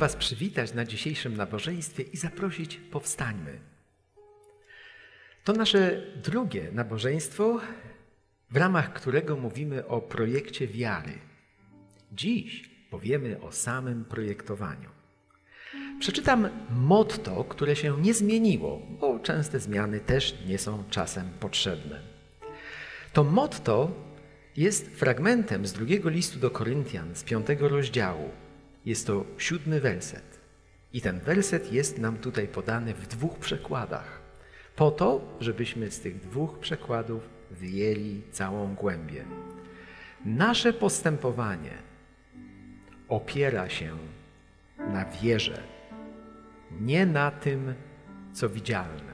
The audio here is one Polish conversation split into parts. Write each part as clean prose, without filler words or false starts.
Was przywitać na dzisiejszym nabożeństwie i zaprosić powstańmy. To nasze drugie nabożeństwo, w ramach którego mówimy o projekcie wiary. Dziś powiemy o samym projektowaniu. Przeczytam motto, które się nie zmieniło, bo częste zmiany też nie są czasem potrzebne. To motto jest fragmentem z 2 listu do Koryntian, z 5 rozdziału. Jest to 7 werset. I ten werset jest nam tutaj podany w 2 przekładach. Po to, żebyśmy z tych 2 przekładów wyjęli całą głębię. Nasze postępowanie opiera się na wierze, nie na tym, co widzialne.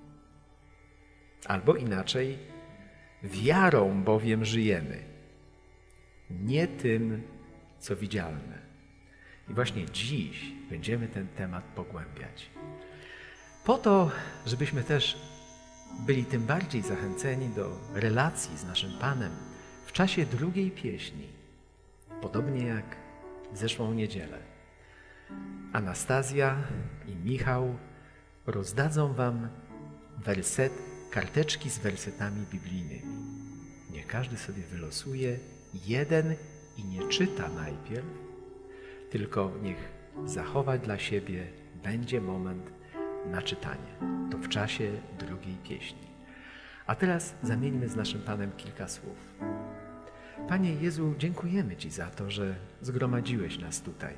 Albo inaczej, wiarą bowiem żyjemy, nie tym, co widzialne. I właśnie dziś będziemy ten temat pogłębiać. Po to, żebyśmy też byli tym bardziej zachęceni do relacji z naszym Panem w czasie drugiej pieśni, podobnie jak w zeszłą niedzielę. Anastazja i Michał rozdadzą Wam karteczki z wersetami biblijnymi. Niech każdy sobie wylosuje jeden i nie czyta najpierw, tylko niech zachować dla siebie będzie moment na czytanie. To w czasie drugiej pieśni. A teraz zamieńmy z naszym Panem kilka słów. Panie Jezu, dziękujemy Ci za to, że zgromadziłeś nas tutaj.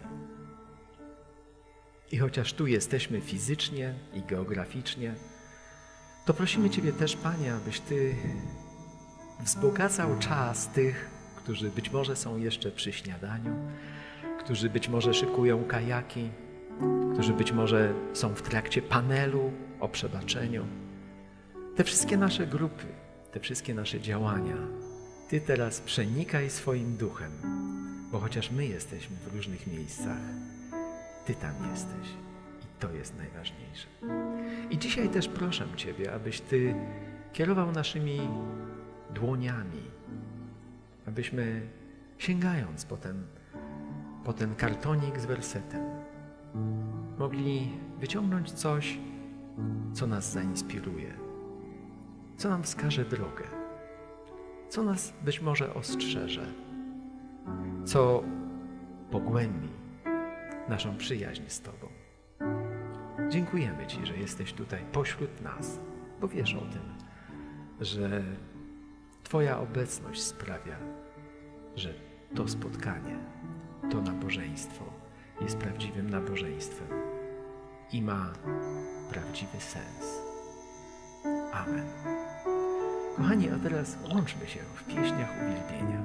I chociaż tu jesteśmy fizycznie i geograficznie, to prosimy Ciebie też, Panie, abyś Ty wzbogacał czas tych, którzy być może są jeszcze przy śniadaniu, którzy być może szykują kajaki, którzy być może są w trakcie panelu o przebaczeniu. Te wszystkie nasze grupy, te wszystkie nasze działania, Ty teraz przenikaj swoim duchem, bo chociaż my jesteśmy w różnych miejscach, Ty tam jesteś i to jest najważniejsze. I dzisiaj też proszę Ciebie, abyś Ty kierował naszymi dłoniami, abyśmy sięgając po ten kartonik z wersetem mogli wyciągnąć coś, co nas zainspiruje, co nam wskaże drogę, co nas być może ostrzeże, co pogłębi naszą przyjaźń z Tobą. Dziękujemy Ci, że jesteś tutaj pośród nas, bo wiesz o tym, że Twoja obecność sprawia, że to spotkanie, to nabożeństwo jest prawdziwym nabożeństwem i ma prawdziwy sens. Amen. Kochani, a teraz łączmy się w pieśniach uwielbienia.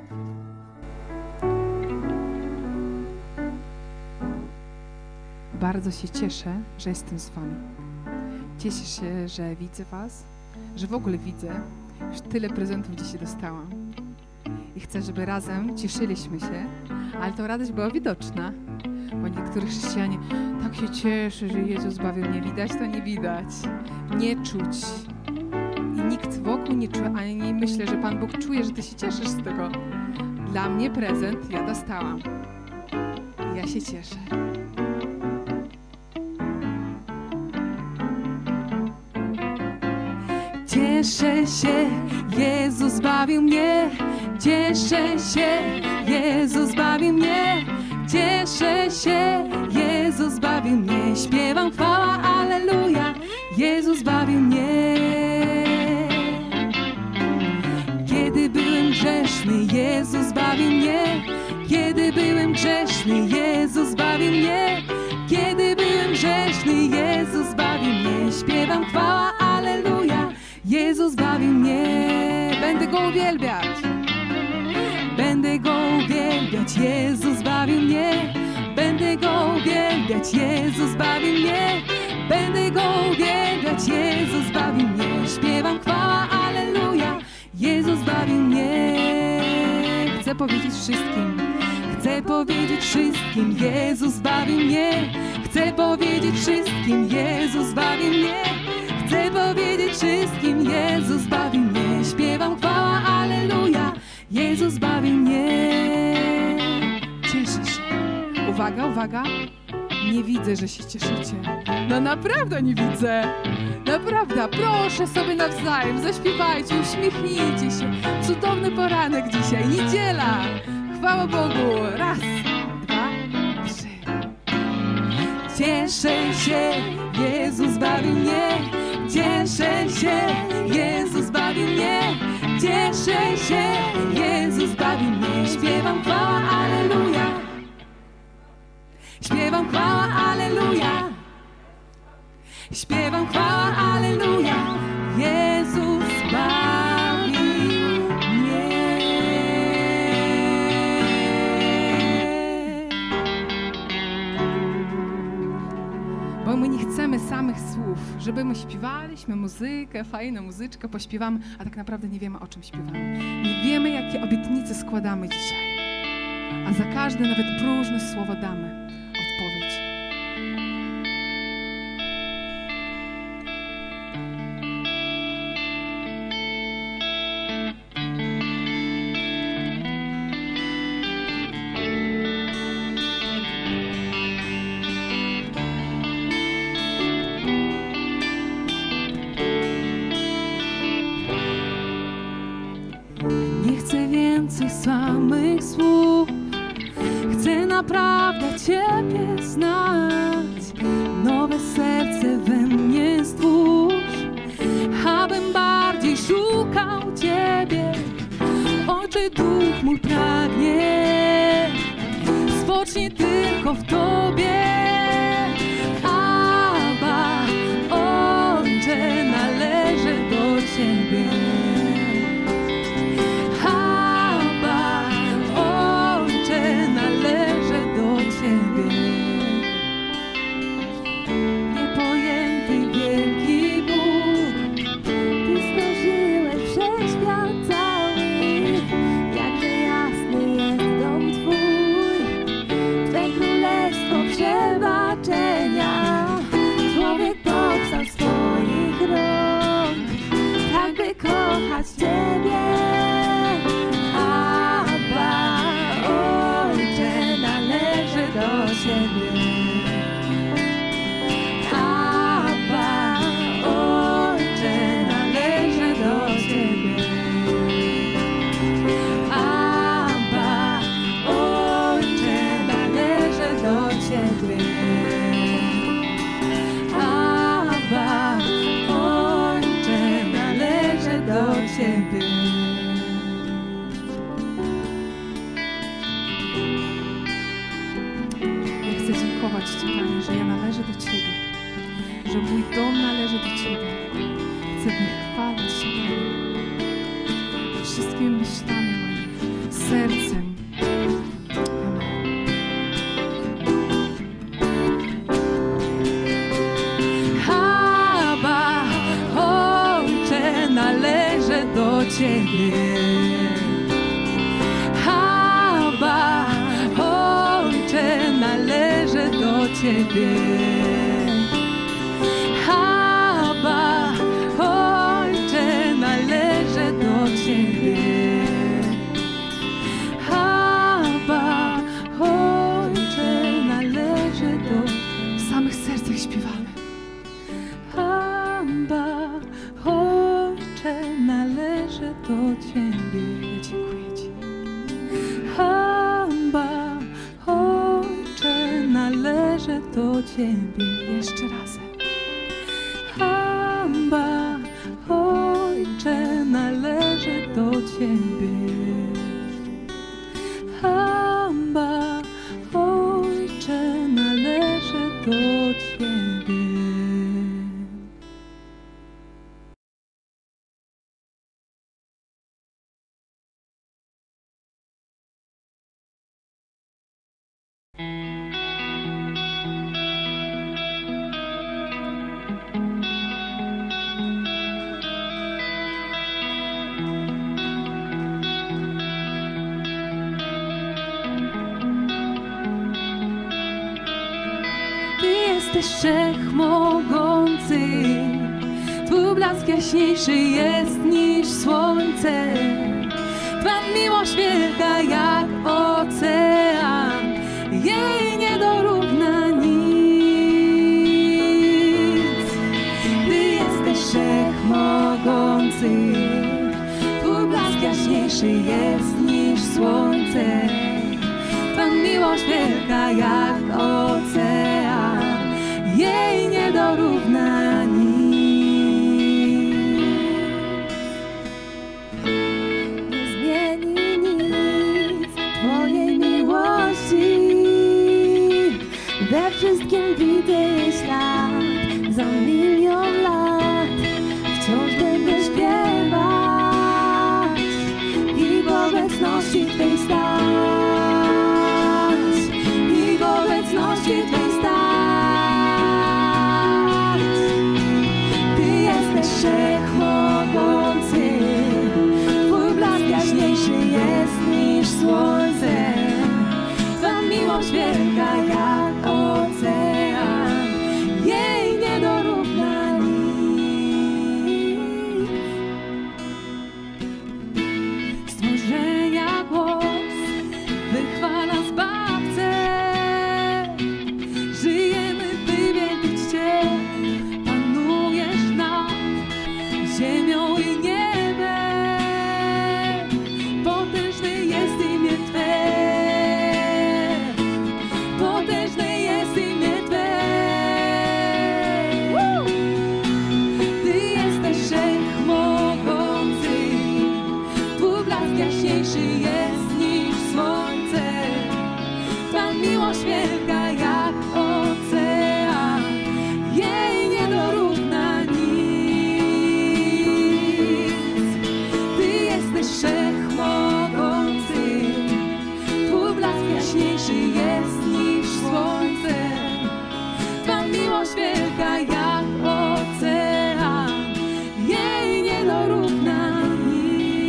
Bardzo się cieszę, że jestem z Wami. Cieszę się, że widzę Was, że w ogóle widzę. Już tyle prezentów dzisiaj dostałam. I chcę, żeby razem cieszyliśmy się, ale ta radość była widoczna. Bo niektórych chrześcijanie tak się cieszy, że Jezus zbawił mnie. Widać, to nie widać. Nie czuć. I nikt wokół nie czuje, ani nie myślę, że Pan Bóg czuje, że Ty się cieszysz z tego. Dla mnie prezent ja dostałam. I ja się cieszę. Cieszę się, Jezus zbawił mnie. Cieszę się, Jezus zbawił mnie. Cieszę się, Jezus zbawił mnie. Śpiewam chwała, alleluja. Jezus zbawił mnie. Kiedy byłem grzeszny, Jezus zbawił mnie. Kiedy byłem grzeszny, Jezus zbawił mnie. Kiedy byłem grzeszny, Jezus zbawił mnie. Śpiewam chwała, alleluja. Jezus zbawił mnie. Będę Go uwielbiać. Będę Go uwielbiać. Jezus zbawił mnie. Będę Go uwielbiać. Jezus zbawił mnie. Będę Go uwielbiać. Jezus zbawił mnie. Śpiewam chwała, alleluja. Jezus zbawił mnie. Chcę powiedzieć wszystkim. Chcę powiedzieć wszystkim. Jezus zbawił mnie. Chcę powiedzieć wszystkim. Jezus zbawił mnie. Chcę powiedzieć wszystkim, Jezus zbawił mnie. Śpiewam chwała, alleluja. Jezus zbawił mnie. Cieszę się. Uwaga, uwaga. Nie widzę, że się cieszycie. No naprawdę nie widzę. Naprawdę, proszę sobie nawzajem, zaśpiewajcie, uśmiechnijcie się. Cudowny poranek dzisiaj, niedziela. Chwała Bogu. Raz, dwa, trzy. Cieszę się, Jezus zbawił mnie. Cieszę się, Jezus zbawił mnie. Cieszę się, Jezus zbawił mnie. Śpiewam chwała, alleluja. Śpiewam chwała, alleluja. Śpiewam chwała, alleluja. Jezus zbawił mnie. Bo my nie chcemy samych słów, żeby my śpiewaliśmy muzykę, fajną muzyczkę, pośpiewamy, a tak naprawdę nie wiemy, o czym śpiewamy. Nie wiemy, jakie obietnice składamy dzisiaj. A za każde, nawet próżne słowo damy odpowiedź. Nie chcę więcej samych słów. Chcę naprawdę Ciebie znać. Nowe serce we mnie stwórz, abym bardziej szukał Ciebie. Ojcze, duch mój pragnie, spocznie tylko w Tobie. Abba, Ojcze, należę do Ciebie. Niepojęty wielki Bóg, Ty stworzyłeś wszechświat cały. Jakże jasny jest dom Twój, Twe królestwo przebaczenia. Człowiek powstał z Twoich rąk, tak by kochać Ciebie. Abba, Ojcze, należy do Ciebie. Abba, Ojcze, należy do Ciebie. Abba, Ojcze, należy do Ciebie. Abba, Ojcze, należy do Ciebie. Ja chcę dziękować Ci, Panie, że ja należę do Ciebie, że mój dom należy do Ciebie. Chcę wychwalać Cię, Panie, wszystkimi myślami moimi, sercem. Amen. Abba, Ojcze, należę do Ciebie. Abba, Ojcze, należę do Ciebie. Abba, Ojcze, należę do Ciebie. Abba, Ojcze, należę do... W samych sercach śpiewamy. Abba, Ojcze, należę do Ciebie. Ja dziękuję Ci. Abba, Ojcze, należę do Ciebie. Jeszcze razem. Abba, Ojcze, należę do Ciebie. Abba, Ojcze, należę do Ciebie. Jesteś wszechmogący, Twój blask jaśniejszy jest niż słońce. Twa miłość wielka jak ocean, jej nie dorówna nic. jaśniejszy jest niż słońce. Twa miłość wielka jak ocean, jej nie dorówna nic. Nie zmieni nic Twojej miłości, we wszystkim widzę jej ślad. Za milion lat wciąż będę śpiewać i w obecności Twej stać, i w obecności Twej stać. Ty jesteś wszechmogący, Twój blask jaśniejszy jest niż słońce. Twa miłość wielka jak ocean, jej nie dorówna nic. Stworzenia głos wychwala Zbawcę, żyjemy, by wielbić Cię. Panujesz nad ziemią i niebem, potężne jest imię Twe. Potężne jest imię Twe. Ty jesteś wszechmogący, Twój blask jaśniejszy jest niż słońce. Twa miłość wielka jak ocean, jej nie dorówna nic. Ty jesteś wszechmogący, Twój blask jaśniejszy jest niż słońce. Twa miłość wielka jak ocean, jej nie dorówna nic.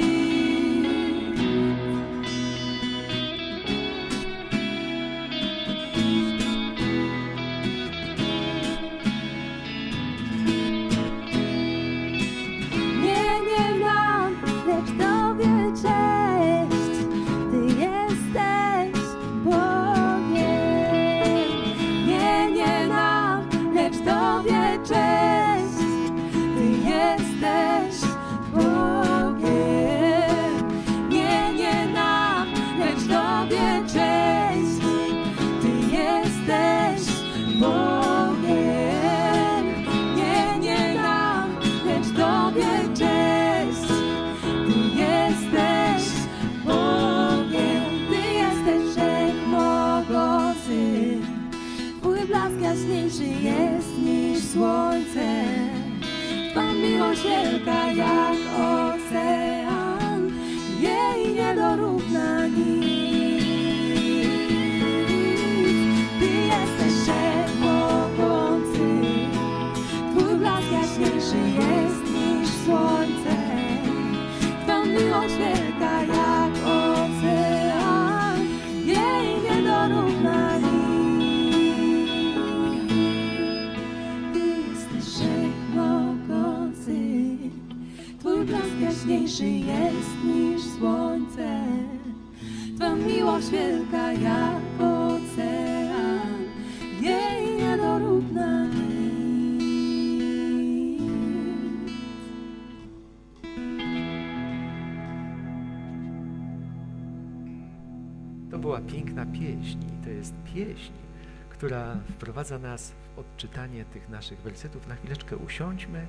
Nie nam, lecz Tobie cześć. Ty jesteś Bogiem. Nie nam, lecz Tobie cześć. Ty jesteś Bogiem. Nie nam, lecz Tobie cześć. Ty jesteś Bogiem. Nie nam, lecz Tobie cześć. Ty jesteś Bogiem. Ty jesteś wszechmogący, Twój blask jaśniejszy jest niż słońce. Twa miłość wielka jak ocean, jej nie dorówna nic. Ty jesteś wszechmogący, Twój blask jaśniejszy jest niż słońce. Twa miłość wielka jak ocean, jej nie dorówna nic. Ty jesteś wszechmogący, Twój blask jaśniejszy jest niż słońce. Twa miłość wielka jak ocean, jej nie dorówna nic. To była piękna pieśń i to jest pieśń, która wprowadza nas w odczytanie tych naszych wersetów. Na chwileczkę usiądźmy,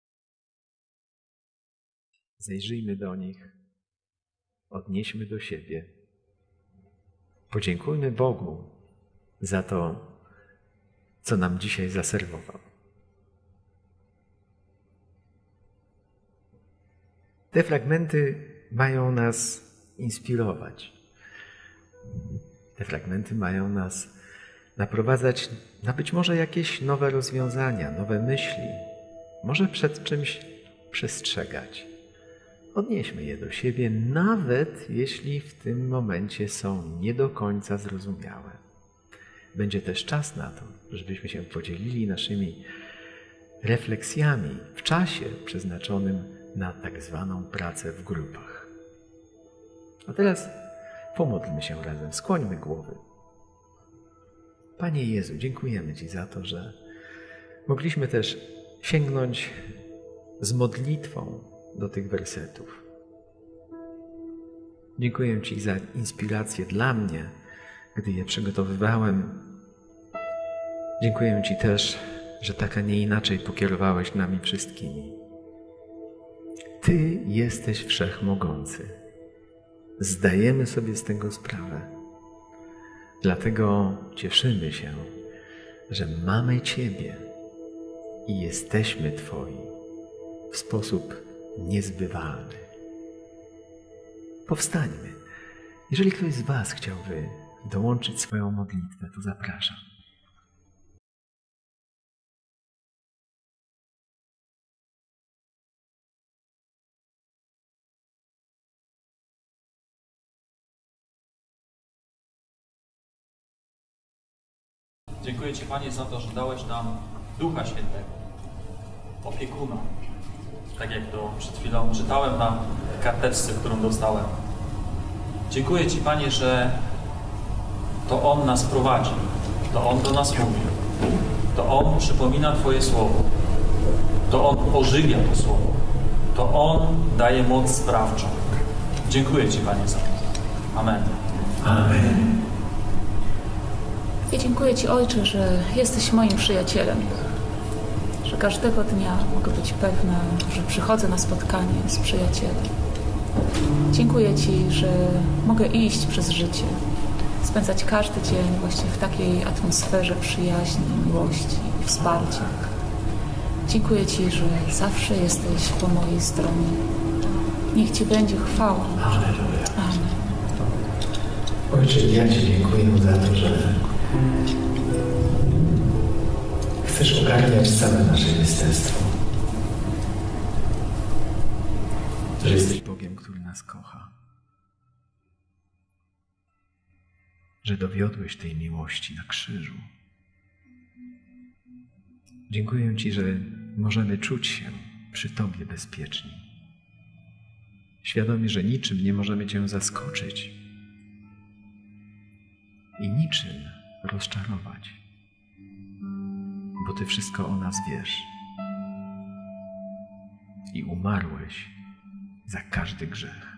zajrzyjmy do nich, odnieśmy do siebie. Podziękujmy Bogu za to, co nam dzisiaj zaserwował. Te fragmenty mają nas inspirować. Te fragmenty mają nas naprowadzać na być może jakieś nowe rozwiązania, nowe myśli, może przed czymś przestrzegać. Odnieśmy je do siebie, nawet jeśli w tym momencie są nie do końca zrozumiałe. Będzie też czas na to, żebyśmy się podzielili naszymi refleksjami w czasie przeznaczonym na tak zwaną pracę w grupach. A teraz pomódlmy się razem, skłońmy głowy. Panie Jezu, dziękujemy Ci za to, że mogliśmy też sięgnąć z modlitwą do tych wersetów. Dziękuję Ci za inspirację dla mnie, gdy je przygotowywałem. Dziękuję Ci też, że tak, a nie inaczej pokierowałeś nami wszystkimi. Ty jesteś wszechmogący. Zdajemy sobie z tego sprawę. Dlatego cieszymy się, że mamy Ciebie i jesteśmy Twoi w sposób niezbywalny. Powstańmy. Jeżeli ktoś z Was chciałby dołączyć swoją modlitwę, to zapraszam. Dziękuję Ci, Panie, za to, że dałeś nam Ducha Świętego, opiekuna. Tak jak to przed chwilą czytałem na karteczce, którą dostałem. Dziękuję Ci, Panie, że to On nas prowadzi, to On do nas mówi, to On przypomina Twoje słowo, to On ożywia to słowo, to On daje moc sprawczą. Dziękuję Ci, Panie, za to. Amen. Amen. Ja dziękuję Ci, Ojcze, że jesteś moim przyjacielem, że każdego dnia mogę być pewna, że przychodzę na spotkanie z przyjacielem. Dziękuję Ci, że mogę iść przez życie, spędzać każdy dzień właśnie w takiej atmosferze przyjaźni, miłości i wsparcia. Dziękuję Ci, że zawsze jesteś po mojej stronie. Niech Ci będzie chwała. Amen. Ojcze, ja Ci dziękuję za to, że chcesz ogarniać całe nasze jestestwo. Że jesteś Bogiem, który nas kocha. Że dowiodłeś tej miłości na krzyżu. Dziękuję Ci, że możemy czuć się przy Tobie bezpieczni. Świadomi, że niczym nie możemy Cię zaskoczyć i niczym rozczarować, bo Ty wszystko o nas wiesz i umarłeś za każdy grzech.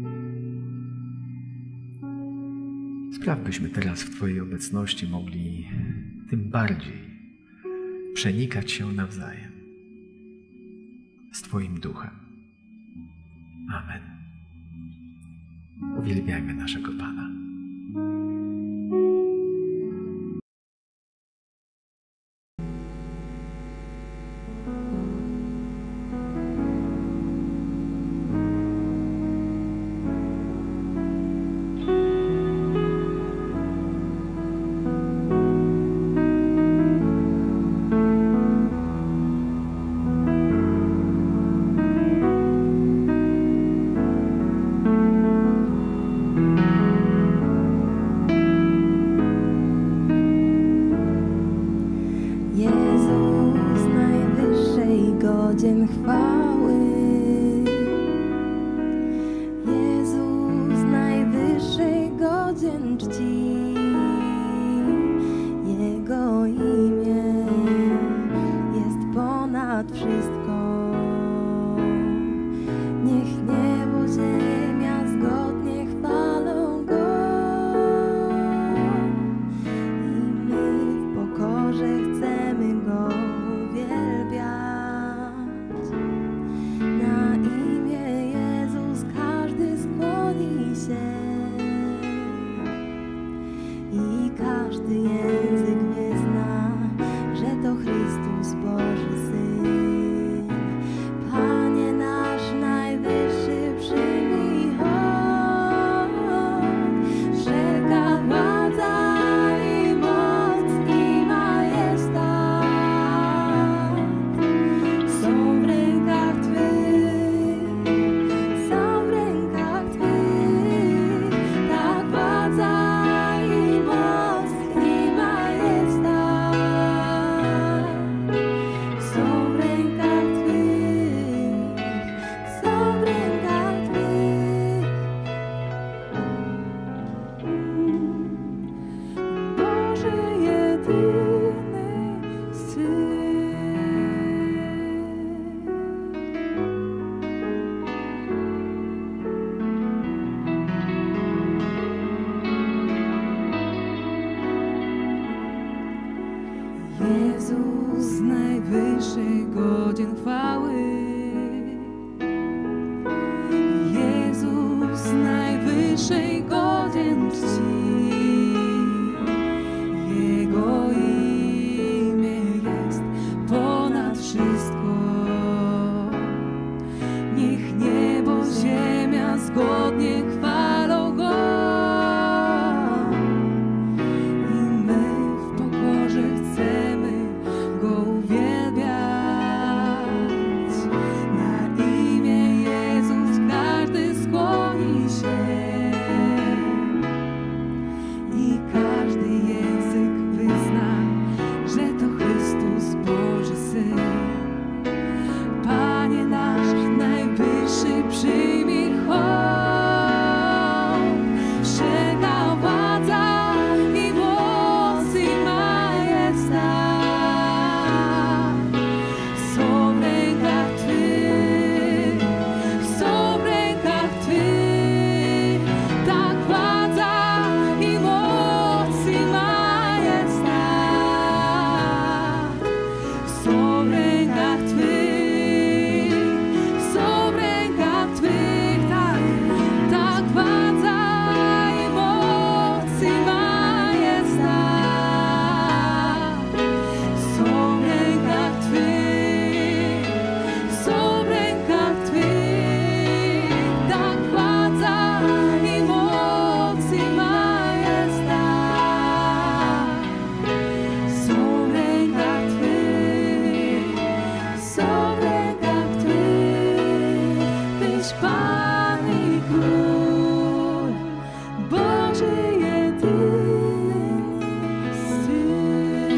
Spraw, byśmy teraz w Twojej obecności mogli tym bardziej przenikać się nawzajem z Twoim duchem. Amen. Uwielbiajmy naszego Pana. godzien chwały. Jezus najwyższej godzien czci. Jego imię jest ponad wszystko. Niech niebo, ziemia zgodnie chwalą Go. I my w pokorze chcemy Go uwielbiać. Niech niebo, ziemia zgodnie chwalą Go. I my w pokorze chcemy Go uwielbiać. Na imię Jezus każdy skłoni się i każdy język wyzna, że to Chrystus Boży Syn. Panie nasz najwyższy, przyjmij hołd. Wszelka władza i moc i majestat są w rękach Twych, są w rękach Twych. Tak władza i moc i majestat są w rękach Twych, są w rękach Twych. Tak władza i moc i majestat są w rękach Twych, są w rękach Twych. Tak władza i moc i majestat są w rękach Twych, są w rękach Twych. Tyś Pan i Król, Boży jedyny Syn.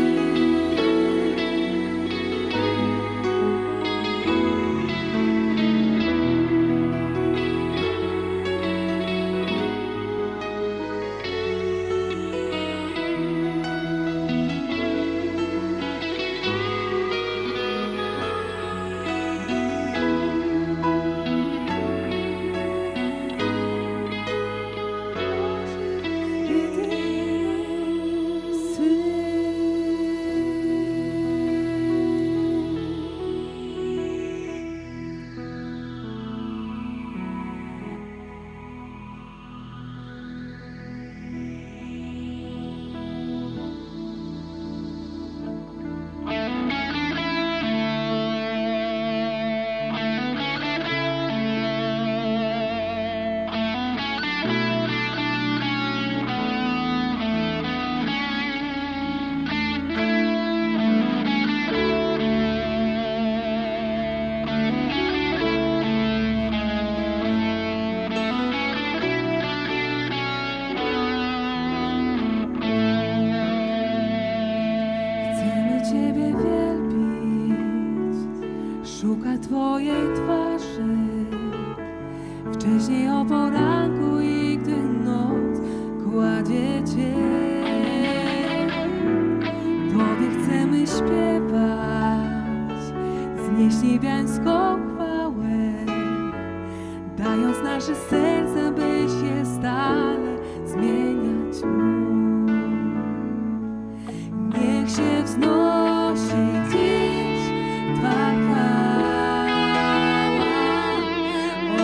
Chcemy Ciebie wielbić, szuka Twojej twarzy. Wcześniej o poranku i gdy noc kładzie Cień, Tobie chcemy śpiewać, znieść niebiańską chwałę, dając nasze serca, byś je stale zmieniać mógł. Niech się wznosi dziś Twa chwała, o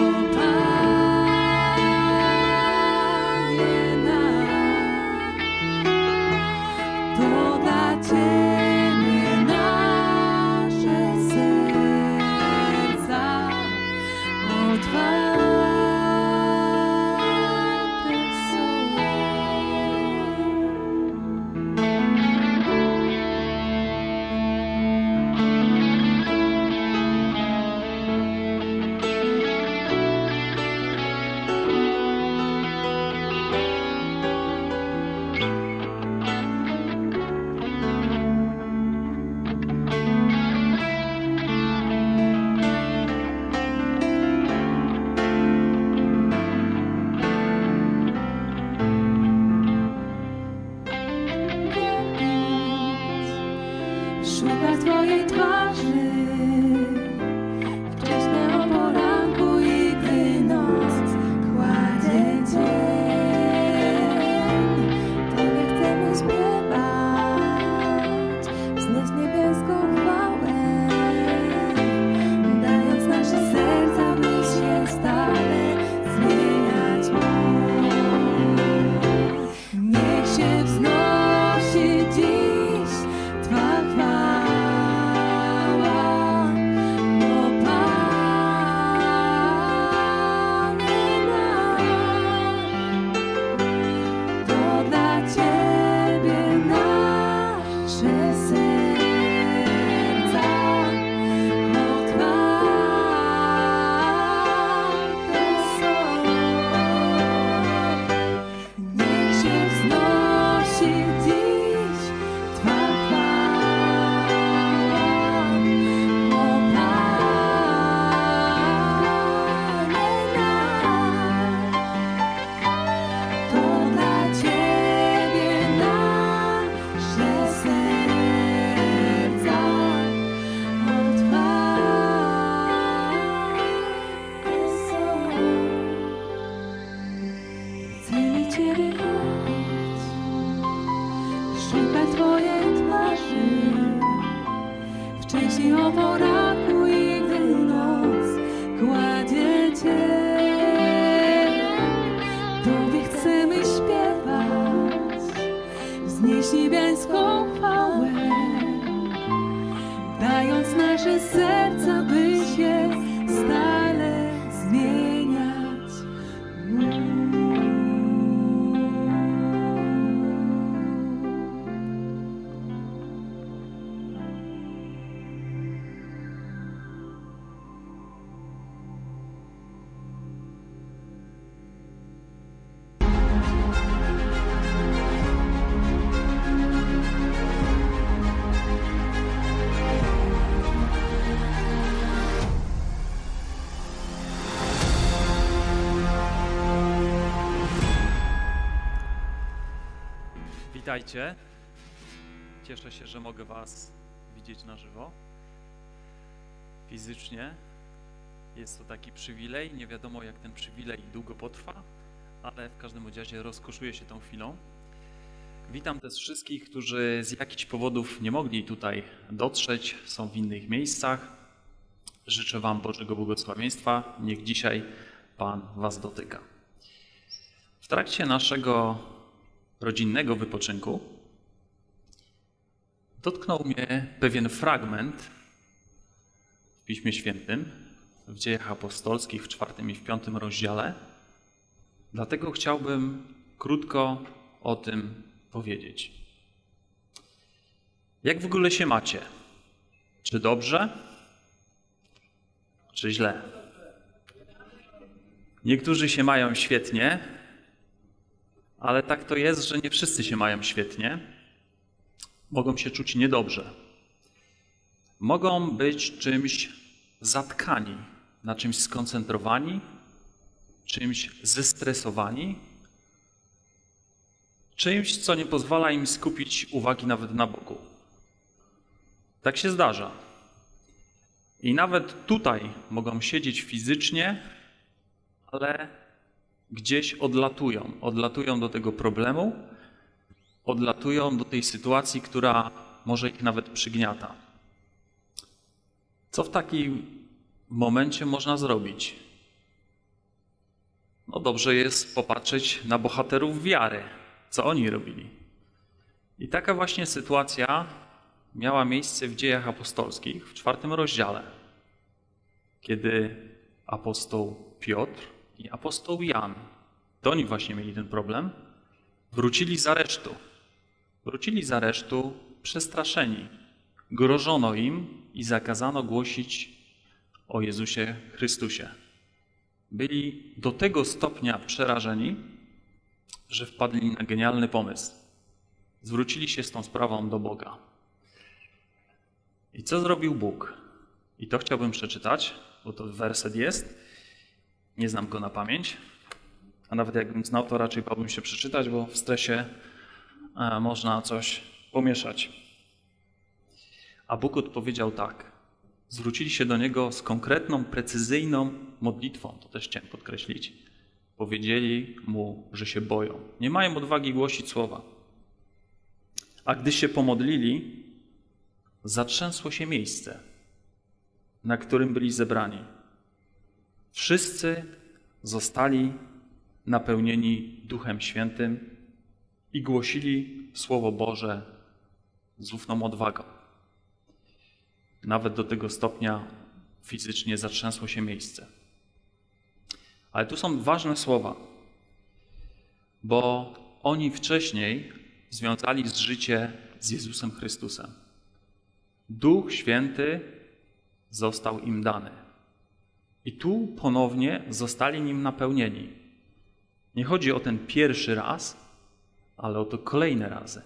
Panie nasz. To dla Ciebie nasze serce Ciebie choć, szukać Twojej twarzy wcześniej o poranku i gdy noc kładzie Cię. Tobie chcemy śpiewać, wznieść niebiańską chwałę, dając nasze serca, by się stale zmieniać. Witajcie. Cieszę się, że mogę Was widzieć na żywo. Fizycznie jest to taki przywilej. Nie wiadomo, jak ten przywilej długo potrwa, ale w każdym razie rozkoszuję się tą chwilą. Witam też wszystkich, którzy z jakichś powodów nie mogli tutaj dotrzeć, są w innych miejscach. Życzę Wam Bożego błogosławieństwa. Niech dzisiaj Pan Was dotyka. W trakcie naszego rodzinnego wypoczynku dotknął mnie pewien fragment w Piśmie Świętym, w Dziejach Apostolskich w 4 i w 5 rozdziale. Dlatego chciałbym krótko o tym powiedzieć. Jak w ogóle się macie? Czy dobrze? Czy źle? Niektórzy się mają świetnie, ale tak to jest, że nie wszyscy się mają świetnie. Mogą się czuć niedobrze. Mogą być czymś zatkani, na czymś skoncentrowani, czymś zestresowani, czymś, co nie pozwala im skupić uwagi nawet na Bogu. Tak się zdarza. I nawet tutaj mogą siedzieć fizycznie, ale gdzieś odlatują do tego problemu, odlatują do tej sytuacji, która może ich nawet przygniata. Co w takim momencie można zrobić? No dobrze jest popatrzeć na bohaterów wiary, co oni robili. I taka właśnie sytuacja miała miejsce w Dziejach Apostolskich w 4 rozdziale, kiedy apostoł Piotr i apostoł Jan, to oni właśnie mieli ten problem, wrócili z aresztu przestraszeni. Grożono im i zakazano głosić o Jezusie Chrystusie. Byli do tego stopnia przerażeni, że wpadli na genialny pomysł. Zwrócili się z tą sprawą do Boga. I co zrobił Bóg? I to chciałbym przeczytać, bo to werset jest. Nie znam go na pamięć, a nawet jakbym znał, to raczej bałbym się przeczytać, bo w stresie można coś pomieszać. A Bóg odpowiedział tak. Zwrócili się do Niego z konkretną, precyzyjną modlitwą, to też chciałem podkreślić. Powiedzieli Mu, że się boją. Nie mają odwagi głosić słowa. A gdy się pomodlili, zatrzęsło się miejsce, na którym byli zebrani. Wszyscy zostali napełnieni Duchem Świętym i głosili Słowo Boże z ufną odwagą. Nawet do tego stopnia fizycznie zatrzęsło się miejsce. Ale tu są ważne słowa, bo oni wcześniej związali życie z Jezusem Chrystusem. Duch Święty został im dany. I tu ponownie zostali nim napełnieni. Nie chodzi o ten pierwszy raz, ale o to kolejne razy.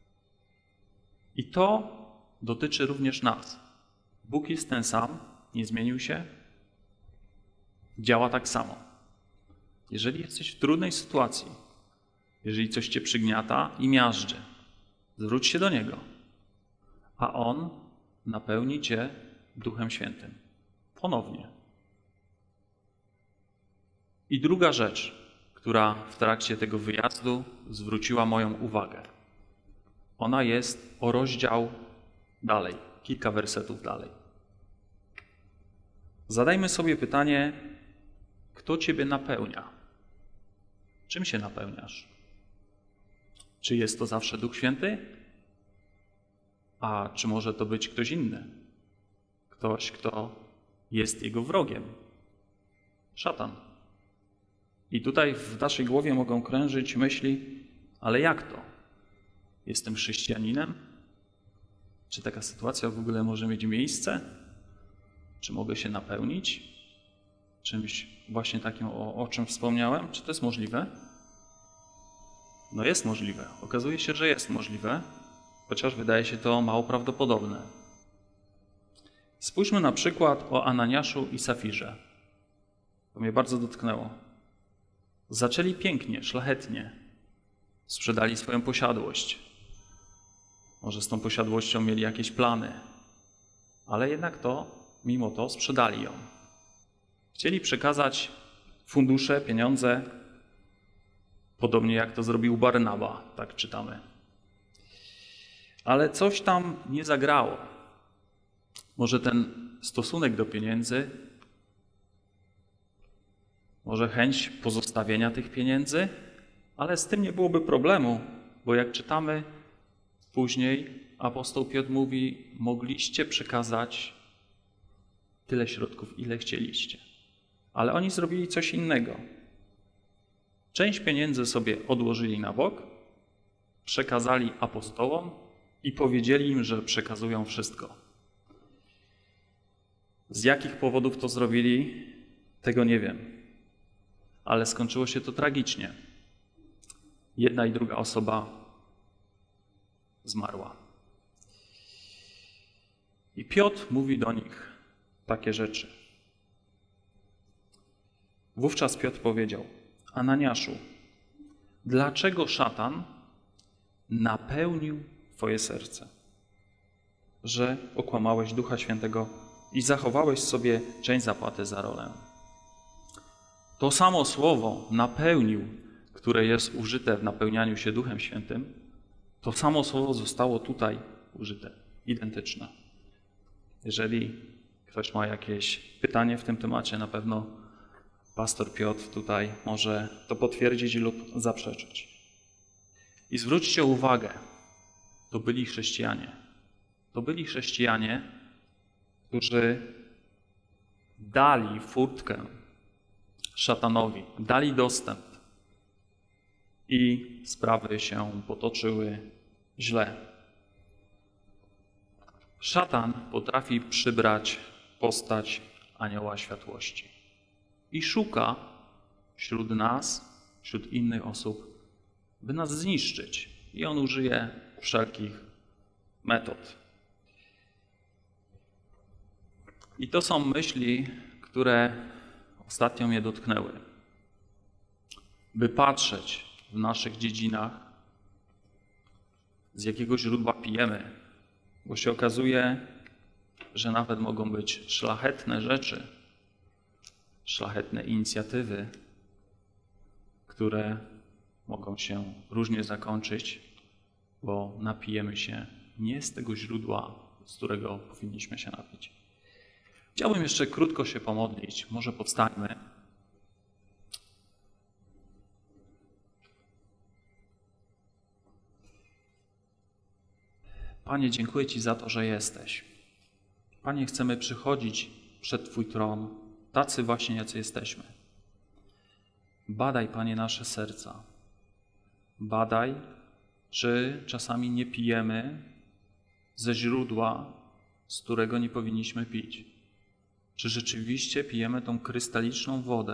I to dotyczy również nas. Bóg jest ten sam, nie zmienił się, działa tak samo. Jeżeli jesteś w trudnej sytuacji, jeżeli coś cię przygniata i miażdży, zwróć się do Niego, a On napełni cię Duchem Świętym. Ponownie. I druga rzecz, która w trakcie tego wyjazdu zwróciła moją uwagę. Ona jest o rozdział dalej, kilka wersetów dalej. Zadajmy sobie pytanie, kto Ciebie napełnia? Czym się napełniasz? Czy jest to zawsze Duch Święty? A czy może to być ktoś inny? Ktoś, kto jest jego wrogiem? Szatan. I tutaj w naszej głowie mogą krążyć myśli, ale jak to? Jestem chrześcijaninem? Czy taka sytuacja w ogóle może mieć miejsce? Czy mogę się napełnić czymś właśnie takim, o czym wspomniałem? Czy to jest możliwe? No jest możliwe. Okazuje się, że jest możliwe, chociaż wydaje się to mało prawdopodobne. Spójrzmy na przykład o Ananiaszu i Safirze. To mnie bardzo dotknęło. Zaczęli pięknie, szlachetnie. Sprzedali swoją posiadłość. Może z tą posiadłością mieli jakieś plany, ale jednak mimo to sprzedali ją. Chcieli przekazać fundusze, pieniądze, podobnie jak to zrobił Barnaba, tak czytamy. Ale coś tam nie zagrało. Może ten stosunek do pieniędzy, może chęć pozostawienia tych pieniędzy, ale z tym nie byłoby problemu, bo jak czytamy później, apostoł Piotr mówi, mogliście przekazać tyle środków, ile chcieliście. Ale oni zrobili coś innego. Część pieniędzy sobie odłożyli na bok, przekazali apostołom i powiedzieli im, że przekazują wszystko. Z jakich powodów to zrobili, tego nie wiem. Ale skończyło się to tragicznie. Jedna i druga osoba zmarła. I Piotr mówi do nich takie rzeczy. Wówczas Piotr powiedział, Ananiaszu, dlaczego szatan napełnił twoje serce, że okłamałeś Ducha Świętego i zachowałeś sobie część zapłaty za rolę? To samo słowo napełnił, które jest użyte w napełnianiu się Duchem Świętym, to samo słowo zostało tutaj użyte, identyczne. Jeżeli ktoś ma jakieś pytanie w tym temacie, na pewno pastor Piotr tutaj może to potwierdzić lub zaprzeczyć. I zwróćcie uwagę, to byli chrześcijanie. To byli chrześcijanie, którzy dali furtkę szatanowi, dali dostęp i sprawy się potoczyły źle. Szatan potrafi przybrać postać anioła światłości i szuka wśród nas, wśród innych osób, by nas zniszczyć. I on użyje wszelkich metod. I to są myśli, które ostatnio mnie dotknęły. By patrzeć w naszych dziedzinach, z jakiego źródła pijemy, bo się okazuje, że nawet mogą być szlachetne rzeczy, szlachetne inicjatywy, które mogą się różnie zakończyć, bo napijemy się nie z tego źródła, z którego powinniśmy się napić. Chciałbym jeszcze krótko się pomodlić. Może powstańmy. Panie, dziękuję Ci za to, że jesteś. Panie, chcemy przychodzić przed Twój tron, tacy właśnie, jacy jesteśmy. Badaj, Panie, nasze serca. Badaj, czy czasami nie pijemy ze źródła, z którego nie powinniśmy pić. Czy rzeczywiście pijemy tą krystaliczną wodę,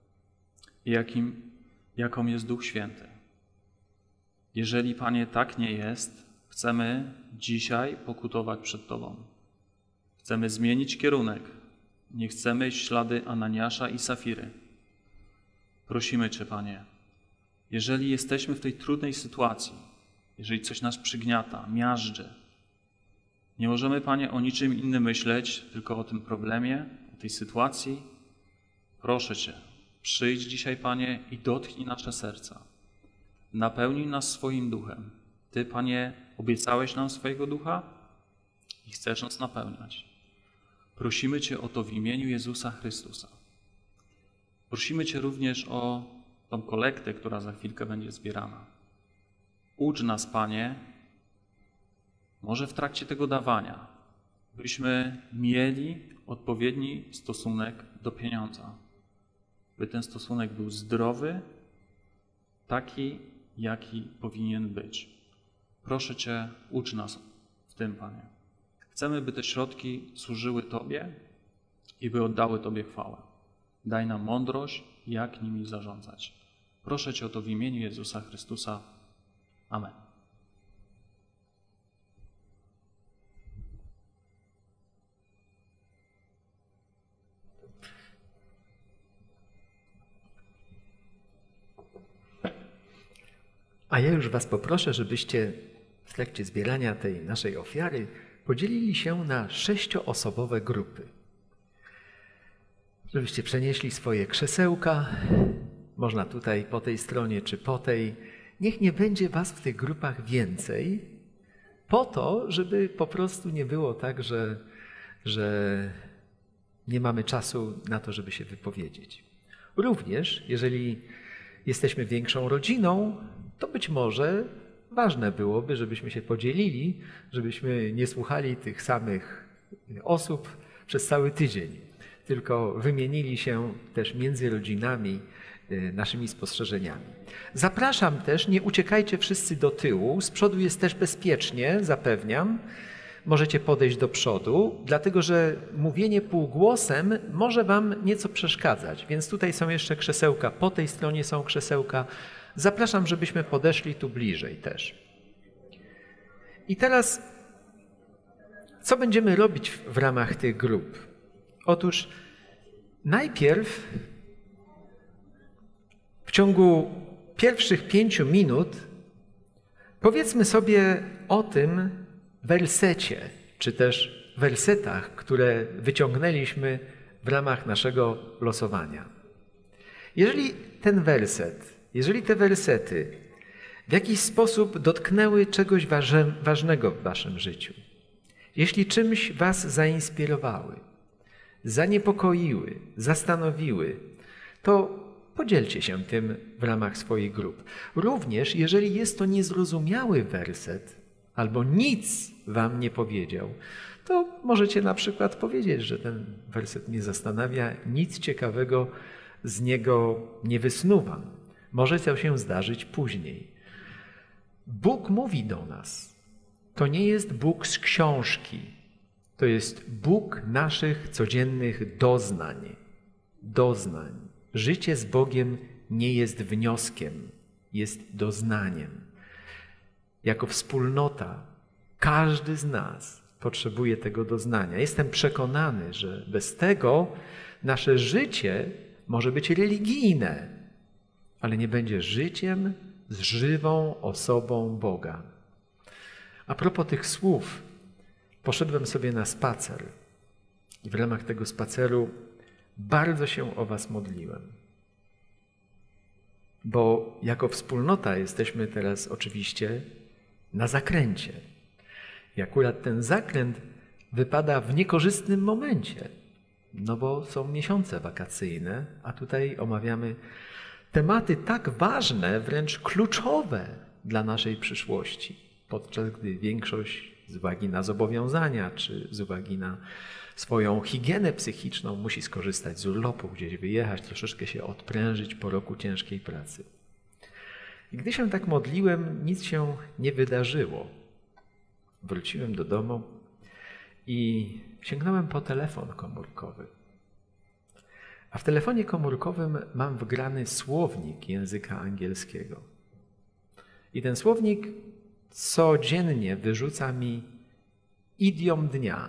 jaką jest Duch Święty. Jeżeli, Panie, tak nie jest, chcemy dzisiaj pokutować przed Tobą. Chcemy zmienić kierunek. Nie chcemy iść ślady Ananiasza i Safiry. Prosimy Cię, Panie, jeżeli jesteśmy w tej trudnej sytuacji, jeżeli coś nas przygniata, miażdży, nie możemy, Panie, o niczym innym myśleć, tylko o tym problemie, o tej sytuacji. Proszę Cię, Przyjdź dzisiaj, Panie, i dotknij nasze serca. Napełnij nas swoim duchem. Ty, Panie, obiecałeś nam swojego ducha i chcesz nas napełniać. Prosimy Cię o to w imieniu Jezusa Chrystusa. Prosimy Cię również o tą kolektę, która za chwilkę będzie zbierana. Ucz nas, Panie, może w trakcie tego dawania, byśmy mieli odpowiedni stosunek do pieniądza. By ten stosunek był zdrowy, taki, jaki powinien być. Proszę Cię, ucz nas w tym, Panie. Chcemy, by te środki służyły Tobie i by oddały Tobie chwałę. Daj nam mądrość, jak nimi zarządzać. Proszę Cię o to w imieniu Jezusa Chrystusa. Amen. A ja już was poproszę, żebyście w trakcie zbierania tej naszej ofiary podzielili się na 6-osobowe grupy. Żebyście przenieśli swoje krzesełka, można tutaj po tej stronie czy po tej. Niech nie będzie was w tych grupach więcej, po to, żeby po prostu nie było tak, że nie mamy czasu na to, żeby się wypowiedzieć. Również, jeżeli jesteśmy większą rodziną, to być może ważne byłoby, żebyśmy się podzielili, żebyśmy nie słuchali tych samych osób przez cały tydzień, tylko wymienili się też między rodzinami naszymi spostrzeżeniami. Zapraszam też, nie uciekajcie wszyscy do tyłu, z przodu jest też bezpiecznie, zapewniam. Możecie podejść do przodu, dlatego że mówienie półgłosem może wam nieco przeszkadzać, więc tutaj są jeszcze krzesełka, po tej stronie są krzesełka. Zapraszam, żebyśmy podeszli tu bliżej też. I teraz, co będziemy robić w ramach tych grup? Otóż najpierw w ciągu pierwszych 5 minut powiedzmy sobie o tym wersecie, czy też wersetach, które wyciągnęliśmy w ramach naszego losowania. Jeżeli te wersety w jakiś sposób dotknęły czegoś ważnego w waszym życiu, jeśli czymś was zainspirowały, zaniepokoiły, zastanowiły, to podzielcie się tym w ramach swoich grup. Również jeżeli jest to niezrozumiały werset albo nic wam nie powiedział, to możecie na przykład powiedzieć, że ten werset mnie zastanawia, nic ciekawego z niego nie wysnuwam. Może to się zdarzyć później. Bóg mówi do nas. To nie jest Bóg z książki. To jest Bóg naszych codziennych doznań. Życie z Bogiem nie jest wnioskiem, jest doznaniem. Jako wspólnota każdy z nas potrzebuje tego doznania. Jestem przekonany, że bez tego nasze życie może być religijne, ale nie będzie życiem z żywą osobą Boga. A propos tych słów, poszedłem sobie na spacer i w ramach tego spaceru bardzo się o was modliłem. Bo jako wspólnota jesteśmy teraz oczywiście na zakręcie. I akurat ten zakręt wypada w niekorzystnym momencie, no bo są miesiące wakacyjne, a tutaj omawiamy tematy tak ważne, wręcz kluczowe dla naszej przyszłości, podczas gdy większość z uwagi na zobowiązania czy z uwagi na swoją higienę psychiczną musi skorzystać z urlopu, gdzieś wyjechać, troszeczkę się odprężyć po roku ciężkiej pracy. I gdy się tak modliłem, nic się nie wydarzyło. Wróciłem do domu i sięgnąłem po telefon komórkowy. A w telefonie komórkowym mam wgrany słownik języka angielskiego. I ten słownik codziennie wyrzuca mi idiom dnia,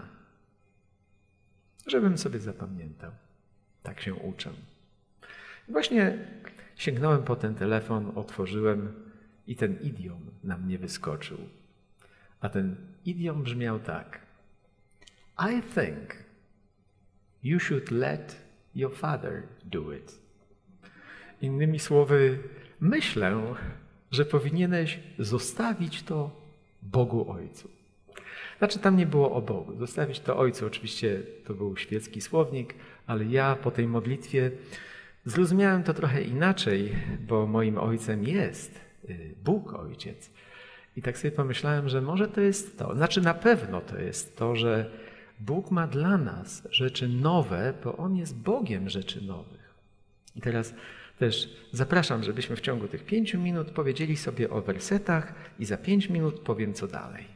żebym sobie zapamiętał. Tak się uczę. I właśnie sięgnąłem po ten telefon, otworzyłem i ten idiom na mnie wyskoczył. A ten idiom brzmiał tak. I think you should let your father do it. Innymi słowy, myślę, że powinieneś zostawić to Bogu Ojcu. Znaczy, tam nie było o Bogu. Zostawić to Ojcu, oczywiście to był świecki słownik, ale ja po tej modlitwie zrozumiałem to trochę inaczej, bo moim Ojcem jest Bóg Ojciec. I tak sobie pomyślałem, że może to jest to, znaczy na pewno to jest to, że Bóg ma dla nas rzeczy nowe, bo On jest Bogiem rzeczy nowych. I teraz też zapraszam, żebyśmy w ciągu tych 5 minut powiedzieli sobie o wersetach i za 5 minut powiem, co dalej.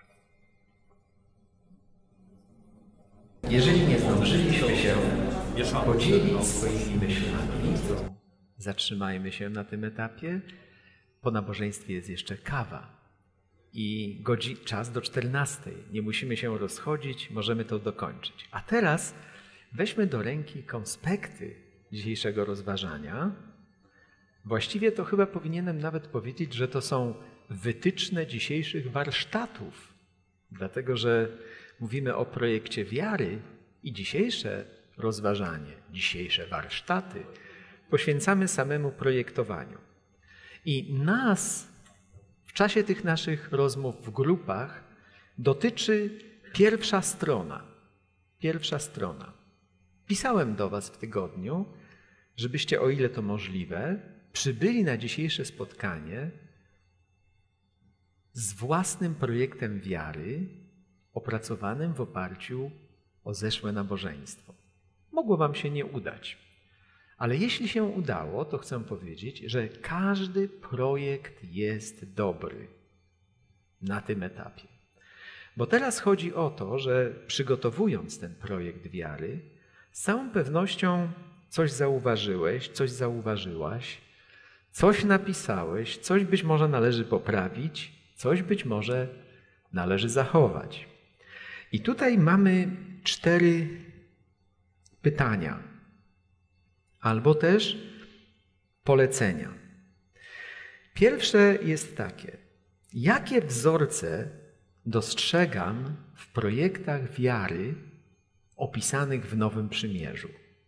Jeżeli nie zdążyliśmy się podzielić swoimi myślami, to zatrzymajmy się na tym etapie. Po nabożeństwie jest jeszcze kawa i czas do 14:00. Nie musimy się rozchodzić, możemy to dokończyć. A teraz weźmy do ręki konspekty dzisiejszego rozważania. Właściwie to chyba powinienem nawet powiedzieć, że to są wytyczne dzisiejszych warsztatów, dlatego że mówimy o projekcie wiary i dzisiejsze rozważanie, dzisiejsze warsztaty poświęcamy samemu projektowaniu. I nas w czasie tych naszych rozmów w grupach dotyczy pierwsza strona. Pierwsza strona. Pisałem do was w tygodniu, żebyście, o ile to możliwe, przybyli na dzisiejsze spotkanie z własnym projektem wiary opracowanym w oparciu o zeszłe nabożeństwo. Mogło wam się nie udać, ale jeśli się udało, to chcę powiedzieć, że każdy projekt jest dobry na tym etapie. Bo teraz chodzi o to, że przygotowując ten projekt wiary, z całą pewnością coś zauważyłeś, coś zauważyłaś, coś napisałeś, coś być może należy poprawić, coś być może należy zachować. I tutaj mamy 4 pytania, albo też polecenia. Pierwsze jest takie: jakie wzorce dostrzegam w projektach wiary opisanych w Nowym Przymierzu?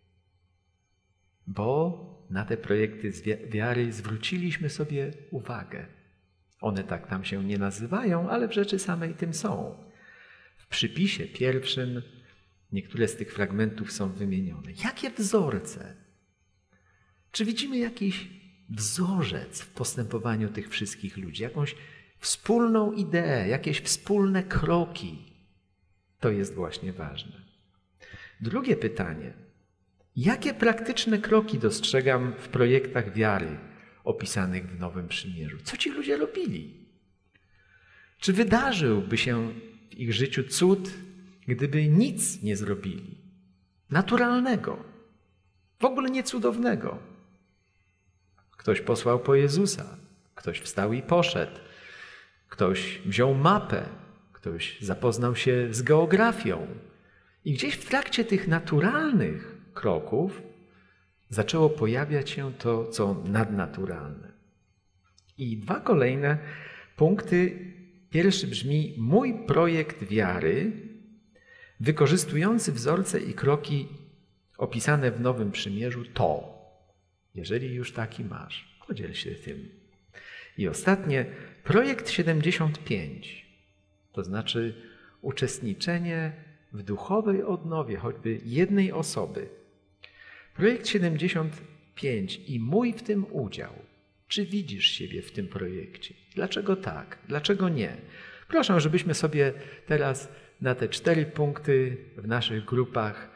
Bo na te projekty wiary zwróciliśmy sobie uwagę. One tak tam się nie nazywają, ale w rzeczy samej tym są. W przypisie pierwszym niektóre z tych fragmentów są wymienione. Jakie wzorce? Czy widzimy jakiś wzorzec w postępowaniu tych wszystkich ludzi? Jakąś wspólną ideę, jakieś wspólne kroki? To jest właśnie ważne. Drugie pytanie. Jakie praktyczne kroki dostrzegam w projektach wiary opisanych w Nowym Przymierzu? Co ci ludzie robili? Czy wydarzyłby się w ich życiu cud, gdyby nic nie zrobili? Naturalnego, w ogóle nie cudownego. Ktoś posłał po Jezusa, ktoś wstał i poszedł, ktoś wziął mapę, ktoś zapoznał się z geografią. I gdzieś w trakcie tych naturalnych kroków zaczęło pojawiać się to, co nadnaturalne. I 2 kolejne punkty. Pierwszy brzmi: mój projekt wiary, wykorzystujący wzorce i kroki opisane w Nowym Przymierzu, to, jeżeli już taki masz, podziel się tym. I ostatnie, projekt 75, to znaczy uczestniczenie w duchowej odnowie choćby jednej osoby. Projekt 75 i mój w tym udział. Czy widzisz siebie w tym projekcie? Dlaczego tak? Dlaczego nie? Proszę, żebyśmy sobie teraz na te 4 punkty w naszych grupach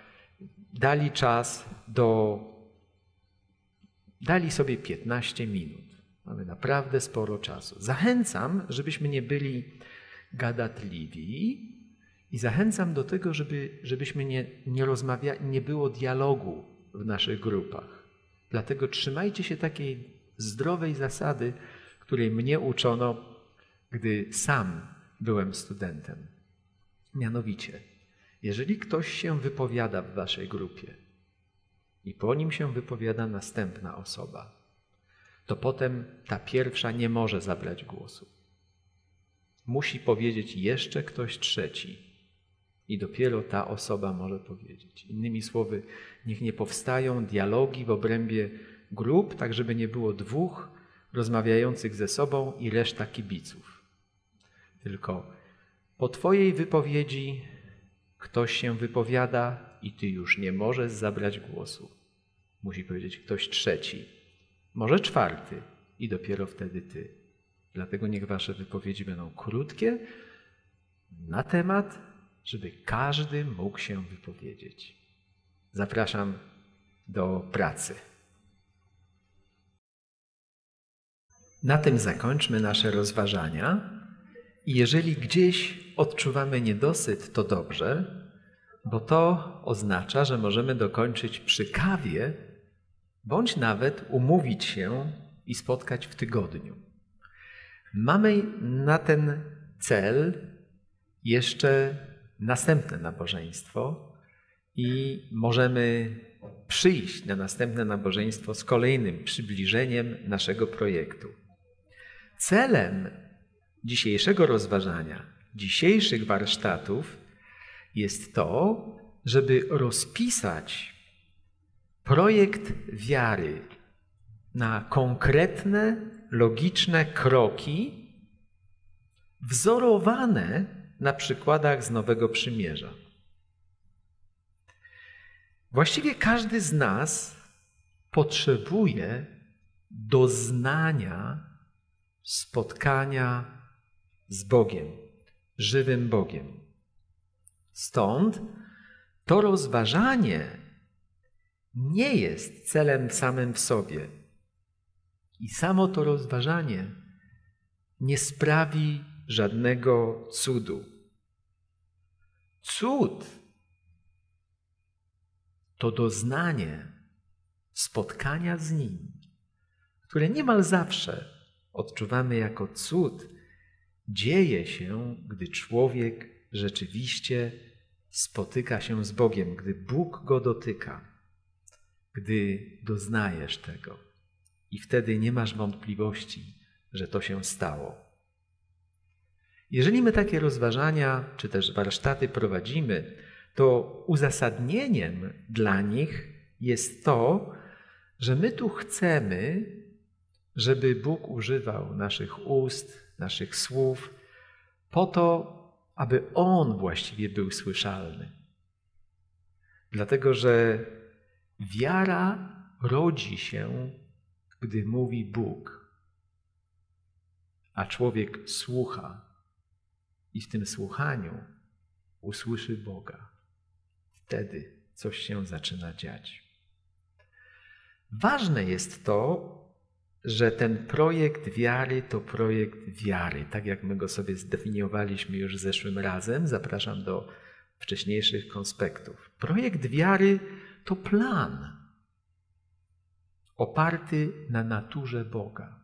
dali sobie 15 minut. Mamy naprawdę sporo czasu. Zachęcam, żebyśmy nie byli gadatliwi i zachęcam do tego, żebyśmy nie rozmawiali, nie było dialogu w naszych grupach. Dlatego trzymajcie się takiej zdrowej zasady, której mnie uczono, gdy sam byłem studentem. Mianowicie, jeżeli ktoś się wypowiada w waszej grupie i po nim się wypowiada następna osoba, to potem ta pierwsza nie może zabrać głosu. Musi powiedzieć jeszcze ktoś trzeci i dopiero ta osoba może powiedzieć. Innymi słowy, niech nie powstają dialogi w obrębie grup, tak żeby nie było dwóch rozmawiających ze sobą i reszta kibiców. Tylko po twojej wypowiedzi ktoś się wypowiada i ty już nie możesz zabrać głosu. Musi powiedzieć ktoś trzeci, może czwarty i dopiero wtedy ty. Dlatego niech wasze wypowiedzi będą krótkie, na temat, żeby każdy mógł się wypowiedzieć. Zapraszam do pracy. Na tym zakończmy nasze rozważania i jeżeli gdzieś odczuwamy niedosyt, to dobrze, bo to oznacza, że możemy dokończyć przy kawie bądź nawet umówić się i spotkać w tygodniu. Mamy na ten cel jeszcze następne nabożeństwo i możemy przyjść na następne nabożeństwo z kolejnym przybliżeniem naszego projektu. Celem dzisiejszego rozważania, dzisiejszych warsztatów jest to, żeby rozpisać projekt wiary na konkretne, logiczne kroki wzorowane na przykładach z Nowego Przymierza. Właściwie każdy z nas potrzebuje doznania spotkania z Bogiem, żywym Bogiem. Stąd to rozważanie nie jest celem samym w sobie. I samo to rozważanie nie sprawi żadnego cudu. Cud to doznanie spotkania z Nim, które niemal zawsze odczuwamy jako cud, dzieje się, gdy człowiek rzeczywiście spotyka się z Bogiem, gdy Bóg go dotyka, gdy doznajesz tego. I wtedy nie masz wątpliwości, że to się stało. Jeżeli my takie rozważania, czy też warsztaty prowadzimy, to uzasadnieniem dla nich jest to, że my tu chcemy, żeby Bóg używał naszych ust, naszych słów, po to, aby On właściwie był słyszalny. Dlatego, że wiara rodzi się, gdy mówi Bóg, a człowiek słucha i w tym słuchaniu usłyszy Boga. Wtedy coś się zaczyna dziać. Ważne jest to, że ten projekt wiary to projekt wiary, tak jak my go sobie zdefiniowaliśmy już zeszłym razem. Zapraszam do wcześniejszych konspektów. Projekt wiary to plan oparty na naturze Boga,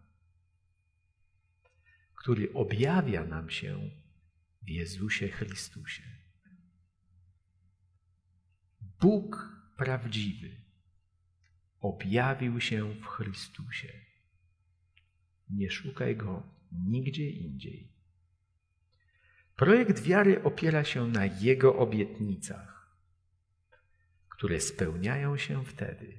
który objawia nam się w Jezusie Chrystusie. Bóg prawdziwy objawił się w Chrystusie. Nie szukaj Go nigdzie indziej. Projekt wiary opiera się na Jego obietnicach, które spełniają się wtedy,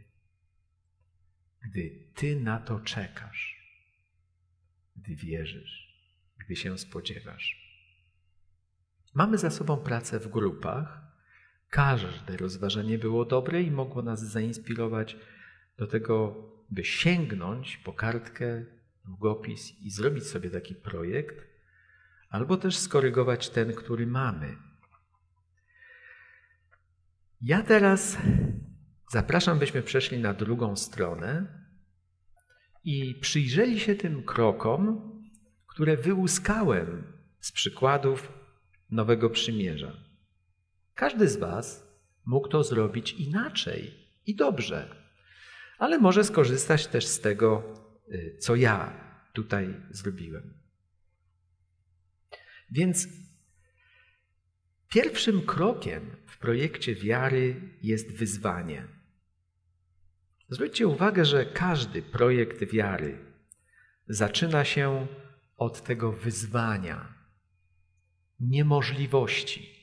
gdy Ty na to czekasz, gdy wierzysz, gdy się spodziewasz. Mamy za sobą pracę w grupach. Każde rozważanie było dobre i mogło nas zainspirować do tego, by sięgnąć po kartkę, długopis i zrobić sobie taki projekt, albo też skorygować ten, który mamy. Ja teraz zapraszam, byśmy przeszli na drugą stronę i przyjrzeli się tym krokom, które wyłuskałem z przykładów Nowego Przymierza. Każdy z was mógł to zrobić inaczej i dobrze, ale może skorzystać też z tego, co ja tutaj zrobiłem. Więc pierwszym krokiem w projekcie wiary jest wyzwanie. Zwróćcie uwagę, że każdy projekt wiary zaczyna się od tego wyzwania, niemożliwości,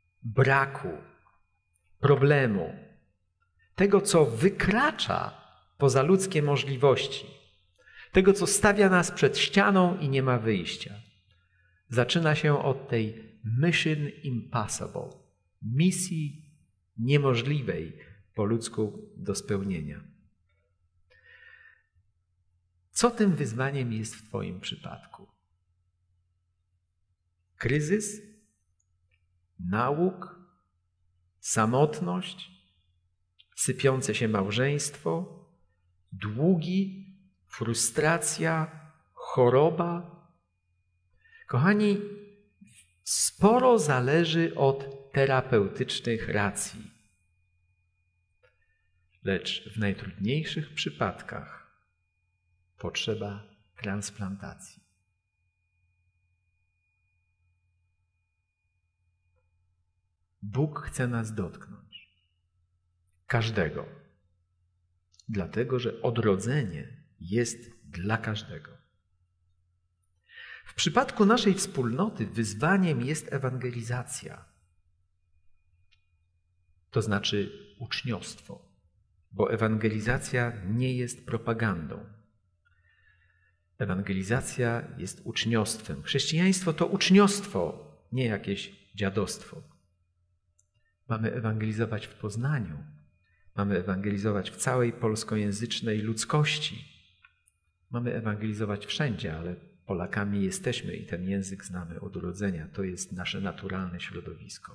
braku, problemu, tego, co wykracza pozaludzkie możliwości, tego, co stawia nas przed ścianą i nie ma wyjścia. Zaczyna się od tej mission impossible, misji niemożliwej po ludzku do spełnienia. Co tym wyzwaniem jest w Twoim przypadku? Kryzys? Nałóg? Samotność? Sypiące się małżeństwo? Długi? Frustracja? Choroba? Kochani, sporo zależy od terapeutycznych racji. Lecz w najtrudniejszych przypadkach potrzeba transplantacji. Bóg chce nas dotknąć. Każdego. Dlatego, że odrodzenie jest dla każdego. W przypadku naszej wspólnoty wyzwaniem jest ewangelizacja. To znaczy uczniostwo, bo ewangelizacja nie jest propagandą. Ewangelizacja jest uczniostwem. Chrześcijaństwo to uczniostwo, nie jakieś dziadostwo. Mamy ewangelizować w Poznaniu. Mamy ewangelizować w całej polskojęzycznej ludzkości. Mamy ewangelizować wszędzie, ale Polakami jesteśmy i ten język znamy od urodzenia. To jest nasze naturalne środowisko.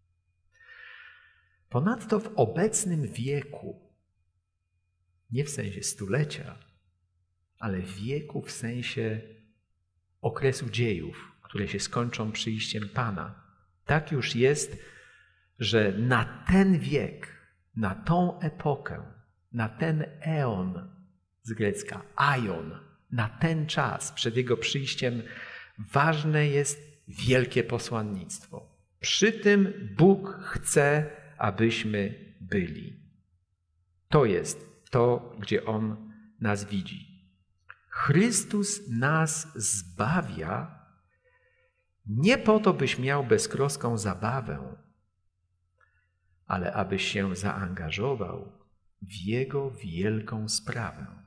Ponadto w obecnym wieku, nie w sensie stulecia, ale wieku w sensie okresu dziejów, które się skończą przyjściem Pana. Tak już jest, że na ten wiek, na tą epokę, na ten eon z grecka, aion, na ten czas przed Jego przyjściem ważne jest wielkie posłannictwo. Przy tym Bóg chce, abyśmy byli. To jest to, gdzie On nas widzi. Chrystus nas zbawia nie po to, byś miał beztroską zabawę, ale abyś się zaangażował w Jego wielką sprawę.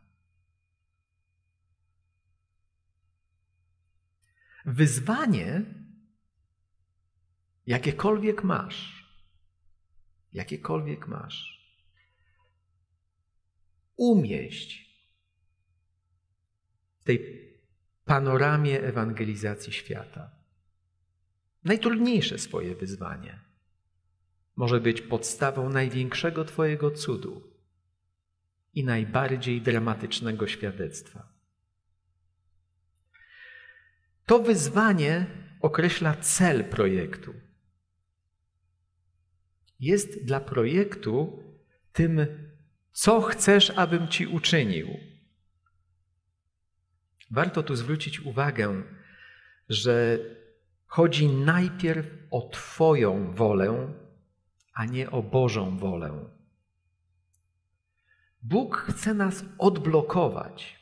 Wyzwanie, jakiekolwiek masz, umieść w tej panoramie ewangelizacji świata. Najtrudniejsze swoje wyzwanie może być podstawą największego Twojego cudu i najbardziej dramatycznego świadectwa. To wyzwanie określa cel projektu. Jest dla projektu tym, co chcesz, abym Ci uczynił. Warto tu zwrócić uwagę, że chodzi najpierw o Twoją wolę, a nie o Bożą wolę. Bóg chce nas odblokować,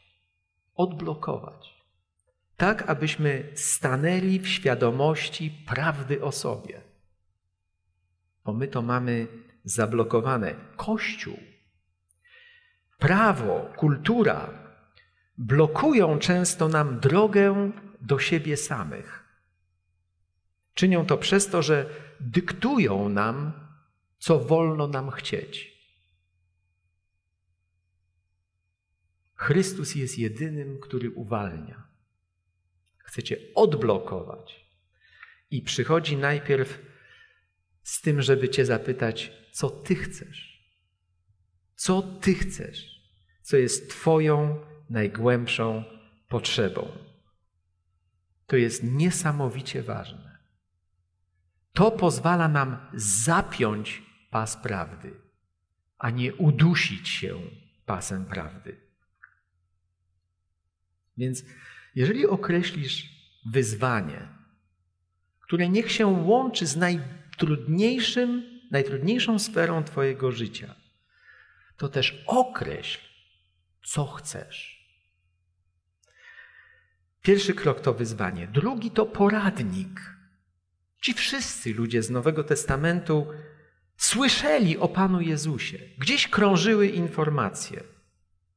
tak abyśmy stanęli w świadomości prawdy o sobie. Bo my to mamy zablokowane. Kościół, prawo, kultura blokują często nam drogę do siebie samych. Czynią to przez to, że dyktują nam, co wolno nam chcieć. Chrystus jest jedynym, który uwalnia. Chce Cię odblokować. I przychodzi najpierw z tym, żeby Cię zapytać, co Ty chcesz. Co Ty chcesz? Co jest Twoją najgłębszą potrzebą. To jest niesamowicie ważne. To pozwala nam zapiąć pas prawdy, a nie udusić się pasem prawdy. Więc jeżeli określisz wyzwanie, które niech się łączy z najtrudniejszą sferą Twojego życia, to też określ, co chcesz. Pierwszy krok to wyzwanie, drugi to poradnik. Ci wszyscy ludzie z Nowego Testamentu słyszeli o Panu Jezusie. Gdzieś krążyły informacje.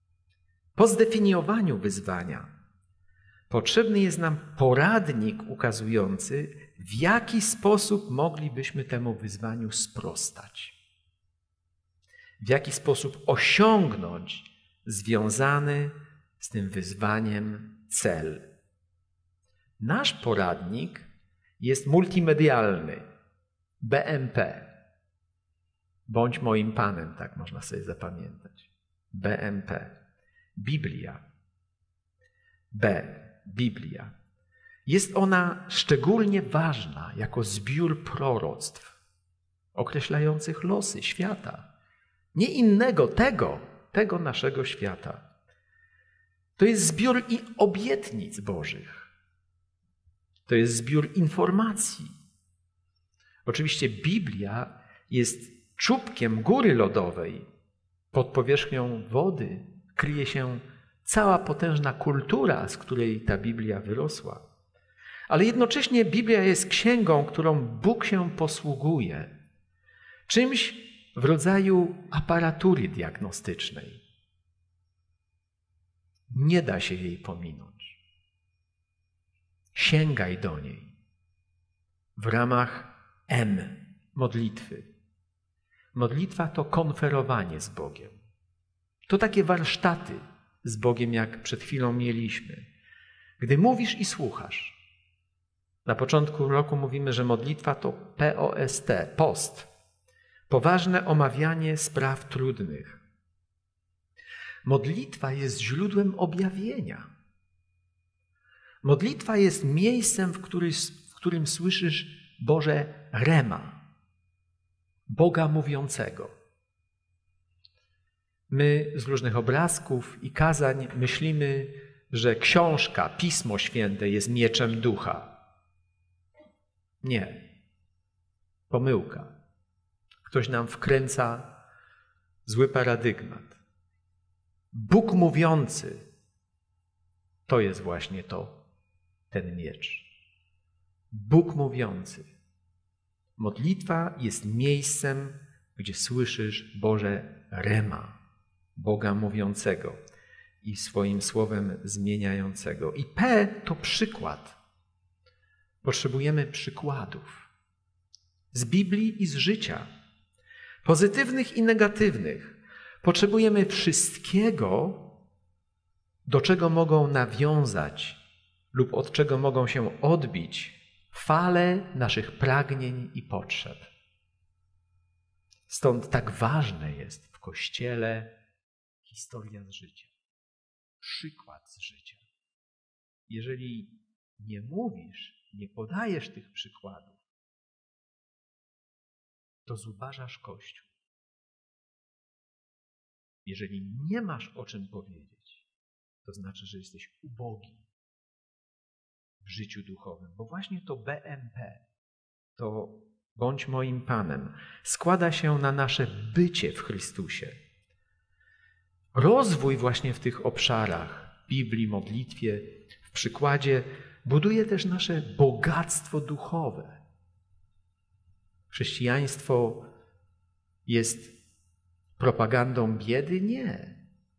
Po zdefiniowaniu wyzwania potrzebny jest nam poradnik ukazujący, w jaki sposób moglibyśmy temu wyzwaniu sprostać. W jaki sposób osiągnąć związany z tym wyzwaniem cel. Nasz poradnik jest multimedialny, BMP. Bądź moim Panem, tak można sobie zapamiętać. BMP. Biblia. Biblia. Jest ona szczególnie ważna jako zbiór proroctw określających losy świata. Nie innego, tego naszego świata. To jest zbiór i obietnic Bożych. To jest zbiór informacji. Oczywiście Biblia jest czubkiem góry lodowej. Pod powierzchnią wody kryje się cała potężna kultura, z której ta Biblia wyrosła. Ale jednocześnie Biblia jest księgą, którą Bóg się posługuje. Czymś w rodzaju aparatury diagnostycznej. Nie da się jej pominąć. Sięgaj do niej w ramach modlitwy. Modlitwa to konferowanie z Bogiem. To takie warsztaty z Bogiem, jak przed chwilą mieliśmy. Gdy mówisz i słuchasz. Na początku roku mówimy, że modlitwa to POST, post. Poważne omawianie spraw trudnych. Modlitwa jest źródłem objawienia. Modlitwa jest miejscem, w którym słyszysz Boże rema, Boga mówiącego. My z różnych obrazków i kazań myślimy, że książka, Pismo Święte jest mieczem ducha. Nie. Pomyłka. Ktoś nam wkręca zły paradygmat. Bóg mówiący to jest właśnie ten miecz. Bóg mówiący. Modlitwa jest miejscem, gdzie słyszysz Boże rema, Boga mówiącego i swoim słowem zmieniającego. I P to przykład. Potrzebujemy przykładów z Biblii i z życia, pozytywnych i negatywnych. Potrzebujemy wszystkiego, do czego mogą nawiązać lub od czego mogą się odbić fale naszych pragnień i potrzeb. Stąd tak ważne jest w Kościele historia z życia, przykład z życia. Jeżeli nie mówisz, nie podajesz tych przykładów, to zubażasz Kościół. Jeżeli nie masz o czym powiedzieć, to znaczy, że jesteś ubogi w życiu duchowym. Bo właśnie to BMP, to bądź moim Panem, składa się na nasze bycie w Chrystusie. Rozwój właśnie w tych obszarach, Biblii, modlitwie, w przykładzie, buduje też nasze bogactwo duchowe. Chrześcijaństwo jest propagandą biedy? Nie.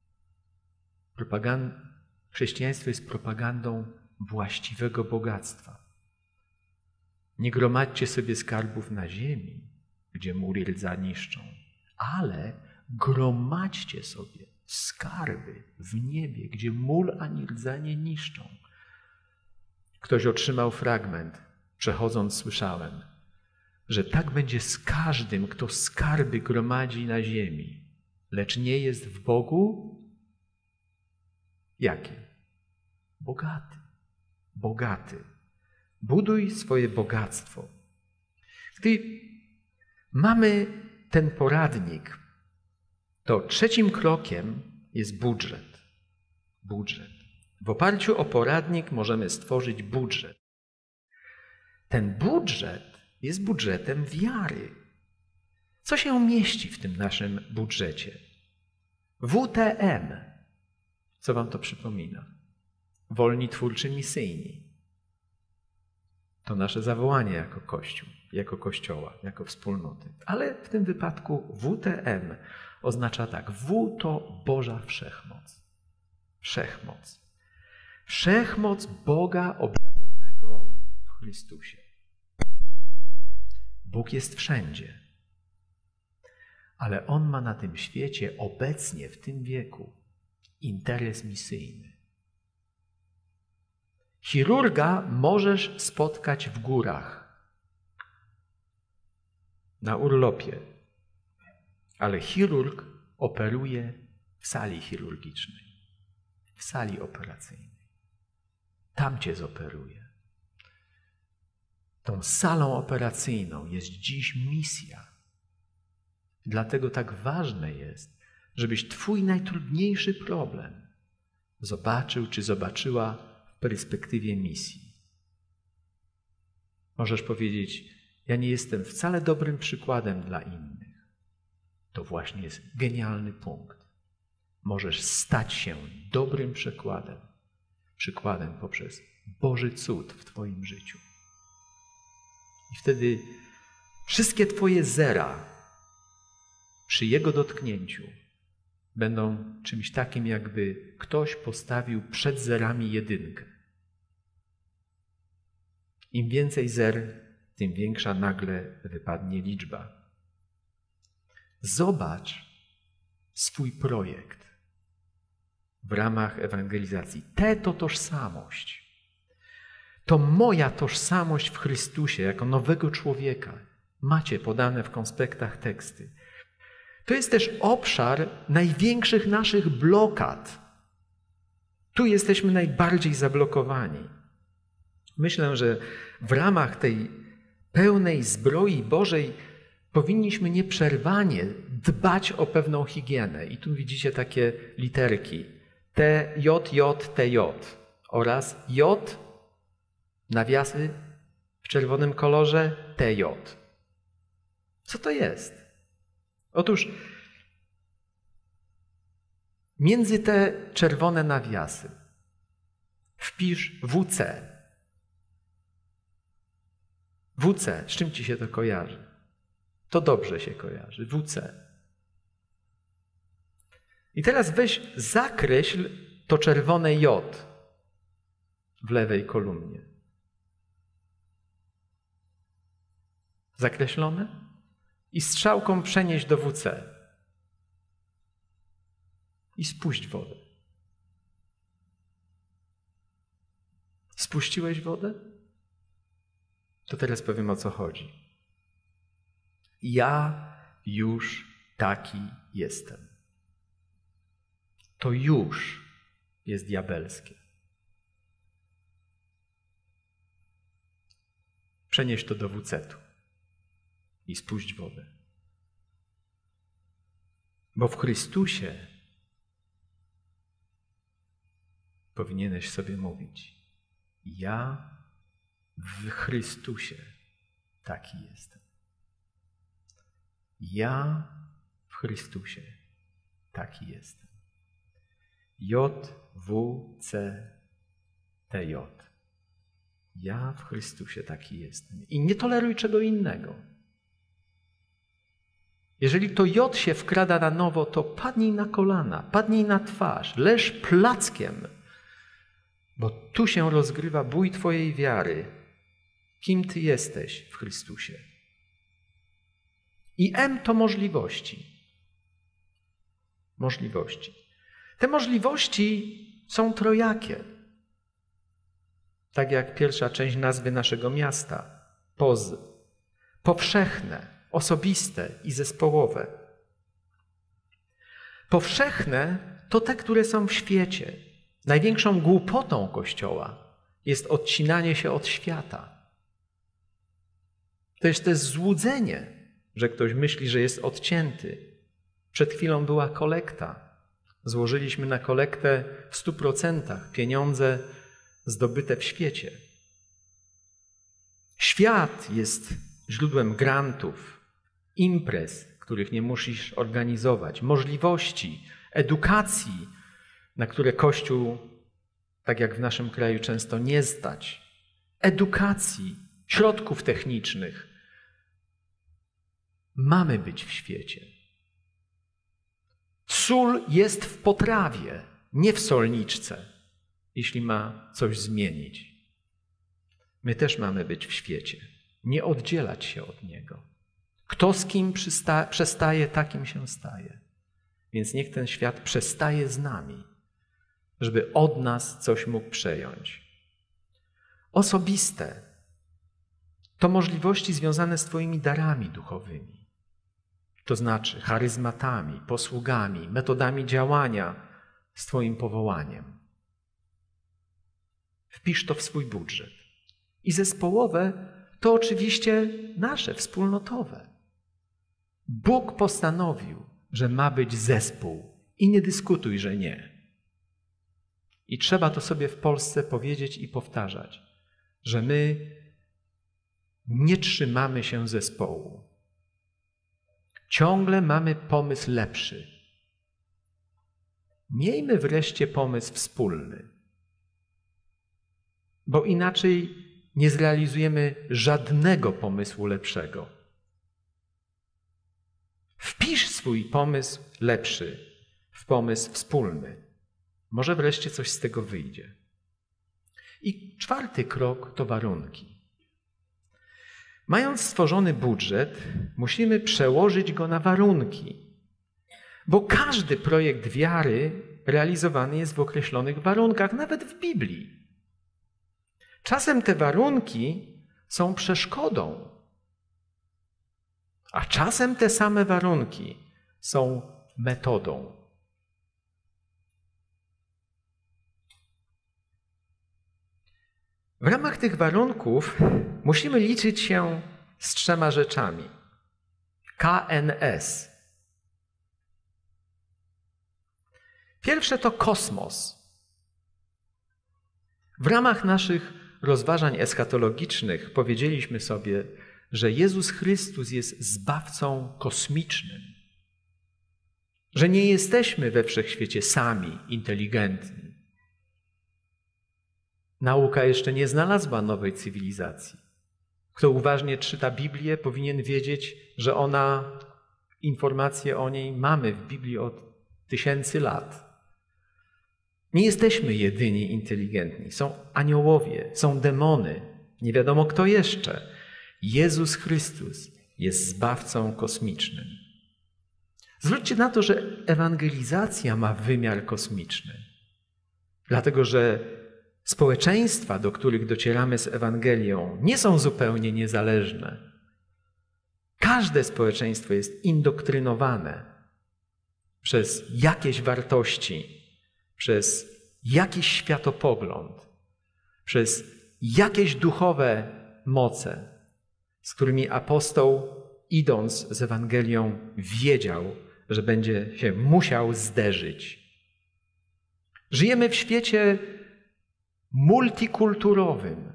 Chrześcijaństwo jest propagandą właściwego bogactwa. Nie gromadźcie sobie skarbów na ziemi, gdzie mury i rdza niszczą, ale gromadźcie sobie skarby w niebie, gdzie mól ani rdza nie niszczą. Ktoś otrzymał fragment, przechodząc słyszałem, że tak będzie z każdym, kto skarby gromadzi na ziemi, lecz nie jest w Bogu. Jaki? Bogaty. Bogaty. Buduj swoje bogactwo. Gdy mamy ten poradnik, to trzecim krokiem jest budżet. Budżet. W oparciu o poradnik możemy stworzyć budżet. Ten budżet jest budżetem wiary. Co się mieści w tym naszym budżecie? WTM. Co wam to przypomina? Wolni, twórczy, misyjni. To nasze zawołanie jako Kościół, jako Kościoła, jako wspólnoty. Ale w tym wypadku WTM oznacza tak. W to Boża Wszechmoc. Wszechmoc. Wszechmoc Boga objawionego w Chrystusie. Bóg jest wszędzie, ale On ma na tym świecie obecnie, w tym wieku, interes misyjny. Chirurga możesz spotkać w górach, na urlopie, ale chirurg operuje w sali chirurgicznej, w sali operacyjnej. Tam cię zoperuje. Tą salą operacyjną jest dziś misja. Dlatego tak ważne jest, żebyś twój najtrudniejszy problem zobaczył czy zobaczyła w perspektywie misji. Możesz powiedzieć, ja nie jestem wcale dobrym przykładem dla innych. To właśnie jest genialny punkt. Możesz stać się dobrym przykładem poprzez Boży cud w twoim życiu. I wtedy wszystkie twoje zera przy Jego dotknięciu będą czymś takim, jakby ktoś postawił przed zerami jedynkę. Im więcej zer, tym większa nagle wypadnie liczba. Zobacz swój projekt w ramach ewangelizacji. To tożsamość. To moja tożsamość w Chrystusie jako nowego człowieka. Macie podane w konspektach teksty. To jest też obszar największych naszych blokad. Tu jesteśmy najbardziej zablokowani. Myślę, że w ramach tej pełnej zbroi Bożej powinniśmy nieprzerwanie dbać o pewną higienę. I tu widzicie takie literki. T, J, J, T, J oraz J, nawiasy w czerwonym kolorze, T, J. Co to jest? Otóż między te czerwone nawiasy wpisz WC. WC, z czym ci się to kojarzy? To dobrze się kojarzy. WC. I teraz weź, zakreśl to czerwone J w lewej kolumnie. Zakreślone? I strzałką przenieś do WC. I spuść wodę. Spuściłeś wodę? To teraz powiem, o co chodzi. Ja już taki jestem. To już jest diabelskie. Przenieś to do WC-tu i spuść wodę. Bo w Chrystusie powinieneś sobie mówić: ja w Chrystusie taki jestem. Ja w Chrystusie taki jestem. J, W, C, T, J. Ja w Chrystusie taki jestem. I nie toleruj czego innego. Jeżeli to J się wkrada na nowo, to padnij na kolana, padnij na twarz, leż plackiem, bo tu się rozgrywa bój twojej wiary. Kim ty jesteś w Chrystusie? I M to możliwości. Możliwości. Te możliwości są trojakie. Tak jak pierwsza część nazwy naszego miasta. POZ. Powszechne, osobiste i zespołowe. Powszechne to te, które są w świecie. Największą głupotą Kościoła jest odcinanie się od świata. To jest też złudzenie, że ktoś myśli, że jest odcięty. Przed chwilą była kolekta. Złożyliśmy na kolektę w 100% pieniądze zdobyte w świecie. Świat jest źródłem grantów, imprez, których nie musisz organizować, możliwości, edukacji, na które Kościół, tak jak w naszym kraju, często nie stać. Edukacji, środków technicznych. Mamy być w świecie. Sól jest w potrawie. nie w solniczce, jeśli ma coś zmienić. My też mamy być w świecie, nie oddzielać się od niego. Kto z kim przestaje, takim się staje. Więc niech ten świat przestaje z nami, żeby od nas coś mógł przejąć. Osobiste to możliwości związane z Twoimi darami duchowymi. To znaczy charyzmatami, posługami, metodami działania z Twoim powołaniem. Wpisz to w swój budżet. I zespołowe to oczywiście nasze, wspólnotowe. Bóg postanowił, że ma być zespół i nie dyskutuj, że nie. I trzeba to sobie w Polsce powiedzieć i powtarzać, że my nie trzymamy się zespołu. Ciągle mamy pomysł lepszy. Miejmy wreszcie pomysł wspólny, bo inaczej nie zrealizujemy żadnego pomysłu lepszego. Wpisz swój pomysł lepszy w pomysł wspólny. Może wreszcie coś z tego wyjdzie. I 4. krok to warunki. Mając stworzony budżet, musimy przełożyć go na warunki, bo każdy projekt wiary realizowany jest w określonych warunkach, nawet w Biblii. Czasem te warunki są przeszkodą, a czasem te same warunki są metodą. W ramach tych warunków musimy liczyć się z 3 rzeczami. KNS. Pierwsze to kosmos. W ramach naszych rozważań eschatologicznych powiedzieliśmy sobie, że Jezus Chrystus jest zbawcą kosmicznym. Że nie jesteśmy we wszechświecie sami, inteligentni. Nauka jeszcze nie znalazła nowej cywilizacji. Kto uważnie czyta Biblię, powinien wiedzieć, że informacje o niej mamy w Biblii od 1000 lat. Nie jesteśmy jedyni inteligentni. Są aniołowie, są demony, nie wiadomo kto jeszcze. Jezus Chrystus jest zbawcą kosmicznym. Zwróćcie na to, że ewangelizacja ma wymiar kosmiczny. Dlatego, że społeczeństwa, do których docieramy z Ewangelią, nie są zupełnie niezależne. Każde społeczeństwo jest indoktrynowane przez jakieś wartości, przez jakiś światopogląd, przez jakieś duchowe moce, z którymi apostoł, idąc z Ewangelią, wiedział, że będzie się musiał zderzyć. Żyjemy w świecie multikulturowym,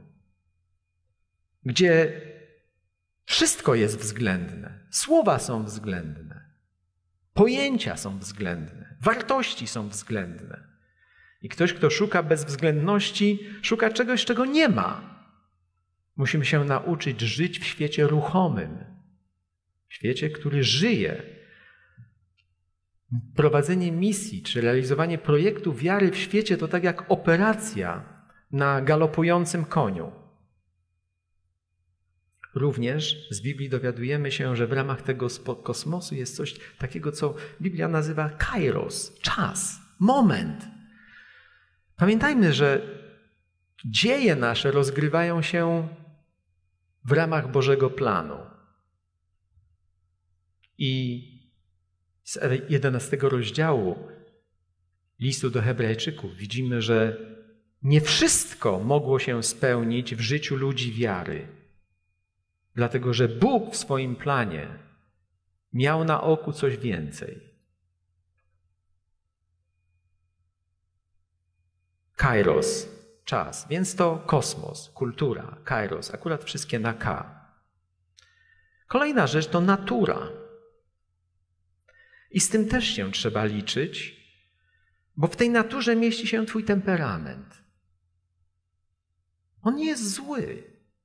gdzie wszystko jest względne, słowa są względne, pojęcia są względne, wartości są względne. I ktoś, kto szuka bezwzględności, szuka czegoś, czego nie ma. Musimy się nauczyć żyć w świecie ruchomym, w świecie, który żyje. Prowadzenie misji czy realizowanie projektu wiary w świecie to tak jak operacja na galopującym koniu. Również z Biblii dowiadujemy się, że w ramach tego kosmosu jest coś takiego, co Biblia nazywa kairos, czas, moment. Pamiętajmy, że dzieje nasze rozgrywają się w ramach Bożego planu. I z 11 rozdziału listu do Hebrajczyków widzimy, że nie wszystko mogło się spełnić w życiu ludzi wiary. Dlatego, że Bóg w swoim planie miał na oku coś więcej. Kairos, czas, więc to kosmos, kultura, kairos, akurat wszystkie na K. Kolejna rzecz to natura. I z tym też się trzeba liczyć, bo w tej naturze mieści się twój temperament. On nie jest zły.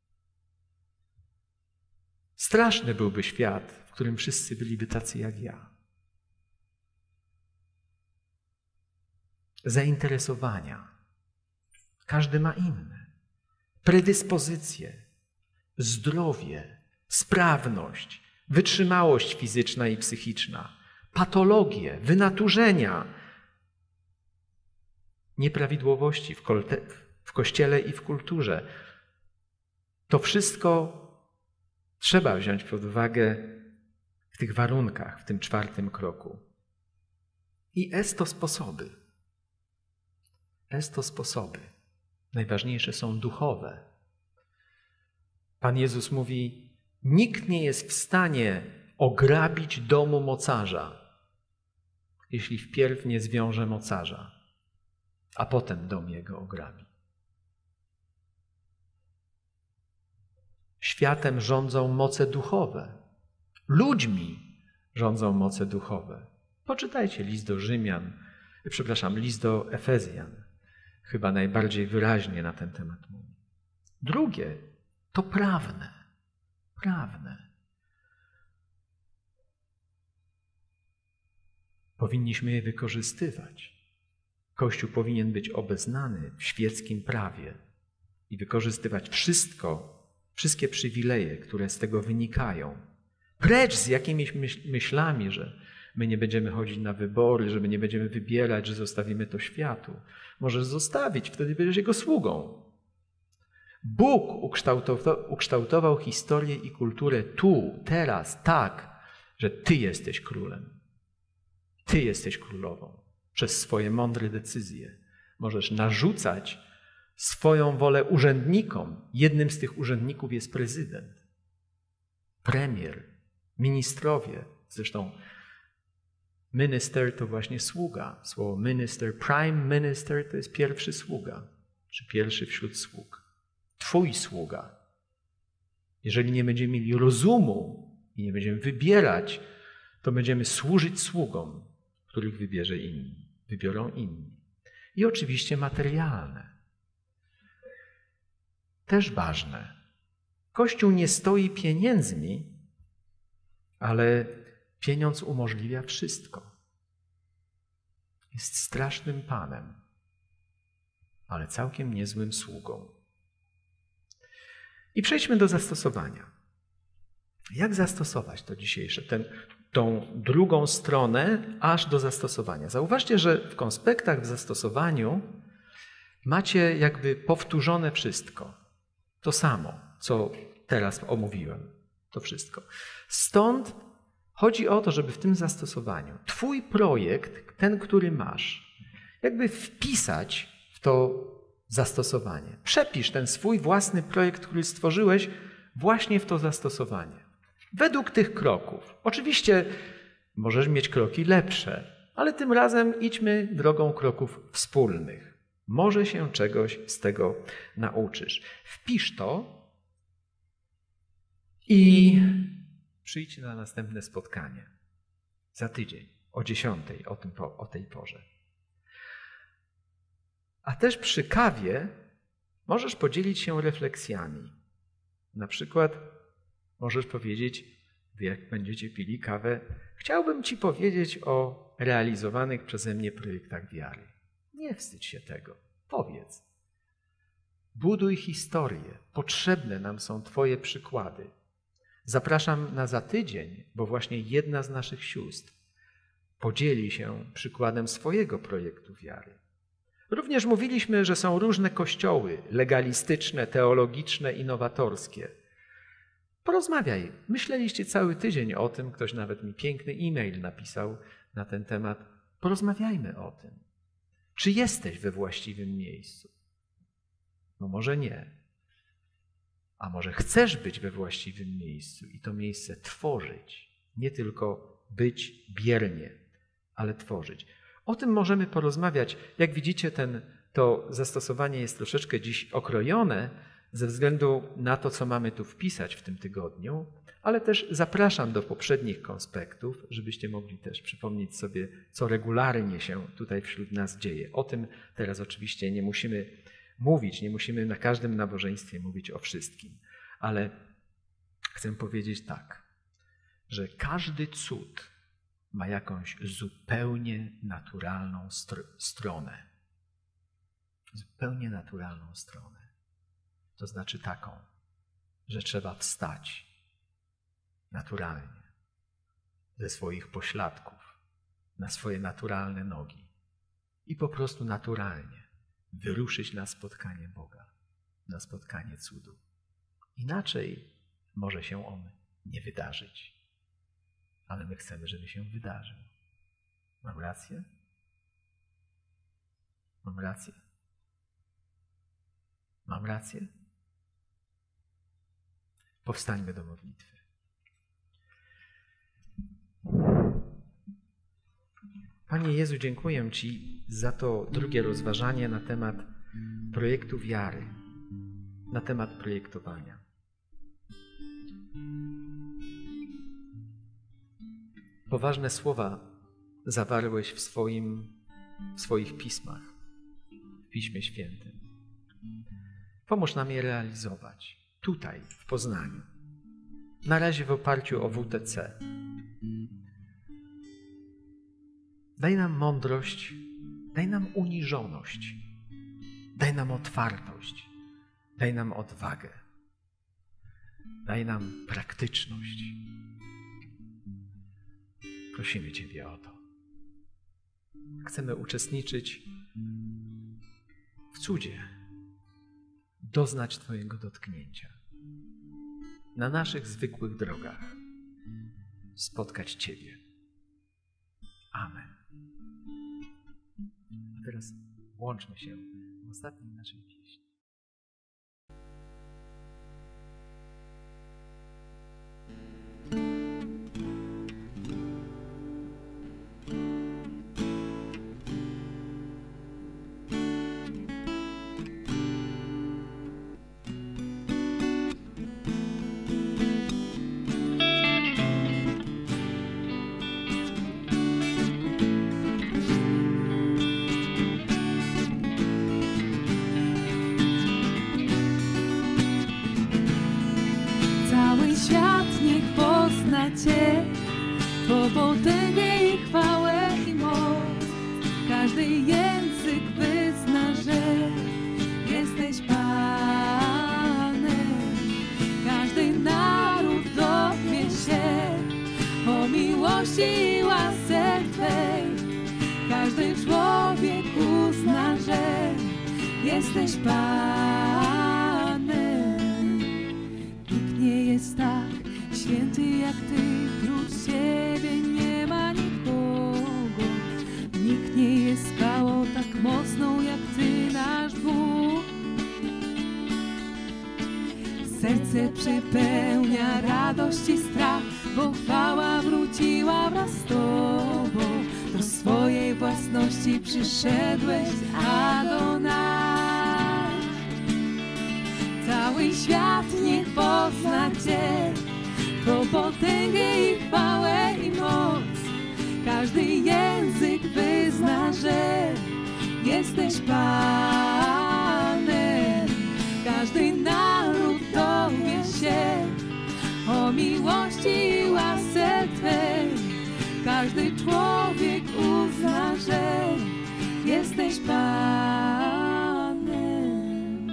Straszny byłby świat, w którym wszyscy byliby tacy jak ja. zainteresowania. Każdy ma inne. Predyspozycje, zdrowie, sprawność, wytrzymałość fizyczna i psychiczna, patologie, wynaturzenia, nieprawidłowości w Kościele i w kulturze. To wszystko trzeba wziąć pod uwagę w tych warunkach, w tym 4. kroku. I to sposoby. To sposoby. Najważniejsze są duchowe. Pan Jezus mówi, nikt nie jest w stanie ograbić domu mocarza, jeśli wpierw nie zwiąże mocarza, a potem dom jego ograbi. Światem rządzą moce duchowe. Ludźmi rządzą moce duchowe. Poczytajcie list do Efezjan. Chyba najbardziej wyraźnie na ten temat mówi. Drugie to prawne. Powinniśmy je wykorzystywać. Kościół powinien być obeznany w świeckim prawie i wykorzystywać wszystkie przywileje, które z tego wynikają. Precz z jakimiś myślami, że my nie będziemy chodzić na wybory, że my nie będziemy wybierać, że zostawimy to światu. Możesz zostawić, wtedy będziesz jego sługą. Bóg ukształtował historię i kulturę tu, teraz, tak, że Ty jesteś królem. Ty jesteś królową. Przez swoje mądre decyzje możesz narzucać swoją wolę urzędnikom. Jednym z tych urzędników jest prezydent, premier, ministrowie. Zresztą minister to właśnie sługa. Słowo minister, prime minister to jest pierwszy sługa, czy pierwszy wśród sług. Twój sługa. Jeżeli nie będziemy mieli rozumu i nie będziemy wybierać, to będziemy służyć sługom, których wybiorą inni. I oczywiście materialne. Też ważne. Kościół nie stoi pieniędzmi, ale pieniądz umożliwia wszystko. Jest strasznym panem, ale całkiem niezłym sługą. I przejdźmy do zastosowania. Jak zastosować to dzisiejsze, tą drugą stronę aż do zastosowania? Zauważcie, że w konspektach w zastosowaniu macie jakby powtórzone wszystko. To samo, co teraz omówiłem. To wszystko. Stąd chodzi o to, żeby w tym zastosowaniu Twój projekt, ten, który masz, jakby wpisać w to zastosowanie. Przepisz ten swój własny projekt, który stworzyłeś, właśnie w to zastosowanie. Według tych kroków. Oczywiście możesz mieć kroki lepsze, ale tym razem idźmy drogą kroków wspólnych. Może się czegoś z tego nauczysz. Wpisz to i przyjdź na następne spotkanie. Za tydzień, o 10, o tej porze. A też przy kawie możesz podzielić się refleksjami. Na przykład możesz powiedzieć, jak będziecie pili kawę, chciałbym Ci powiedzieć o realizowanych przeze mnie projektach wiary. Nie wstydź się tego. Powiedz. Buduj historię. Potrzebne nam są Twoje przykłady. Zapraszam na za tydzień, bo właśnie jedna z naszych sióstr podzieli się przykładem swojego projektu wiary. Również mówiliśmy, że są różne kościoły legalistyczne, teologiczne i nowatorskie. Porozmawiaj. Myśleliście cały tydzień o tym, ktoś nawet mi piękny e-mail napisał na ten temat. Porozmawiajmy o tym. Czy jesteś we właściwym miejscu? No może nie. A może chcesz być we właściwym miejscu i to miejsce tworzyć. Nie tylko być biernie, ale tworzyć. O tym możemy porozmawiać. Jak widzicie, to zastosowanie jest troszeczkę dziś okrojone ze względu na to, co mamy tu wpisać w tym tygodniu, ale też zapraszam do poprzednich konspektów, żebyście mogli też przypomnieć sobie, co regularnie się tutaj wśród nas dzieje. O tym teraz oczywiście nie musimy mówić, nie musimy na każdym nabożeństwie mówić o wszystkim, ale chcę powiedzieć tak, że każdy cud ma jakąś zupełnie naturalną stronę. zupełnie naturalną stronę. To znaczy taką, że trzeba wstać naturalnie ze swoich pośladków na swoje naturalne nogi i po prostu naturalnie wyruszyć na spotkanie Boga, na spotkanie cudu. Inaczej może się on nie wydarzyć, ale my chcemy, żeby się wydarzył. Mam rację? Mam rację? Mam rację? Powstańmy do modlitwy. Panie Jezu, dziękuję Ci za to drugie rozważanie na temat projektu wiary, na temat projektowania. Poważne słowa zawarłeś w swoich pismach, w Piśmie Świętym. Pomóż nam je realizować tutaj, w Poznaniu. Na razie w oparciu o WTC. Daj nam mądrość, daj nam uniżoność, daj nam otwartość, daj nam odwagę, daj nam praktyczność. Prosimy Ciebie o to. Chcemy uczestniczyć w cudzie, doznać Twojego dotknięcia. Na naszych zwykłych drogach spotkać Ciebie. Amen. A teraz łączmy się w ostatniej naszej pieśni. Cię, Twą potęgę i chwałę i moc. Każdy język wyzna, że jesteś Panem. Każdy naród dowie się o miłości i łasce Twej. Każdy człowiek uzna, że jesteś Panem. Nikt nie jest tak święty jak Ty, prócz Ciebie nie ma nikogo. Nikt nie jest skałą tak mocną jak Ty, nasz Bóg. Serce przepełnia radość i strach, bo chwała wróciła wraz z Tobą. Do swojej własności przyszedłeś, Adonai. Cały świat niech pozna Cię, Twą potęgę i chwałę i moc. Każdy język wyzna, że jesteś Panem. Każdy naród dowie się o miłości i łasce Twej. Każdy człowiek uzna, że jesteś Panem.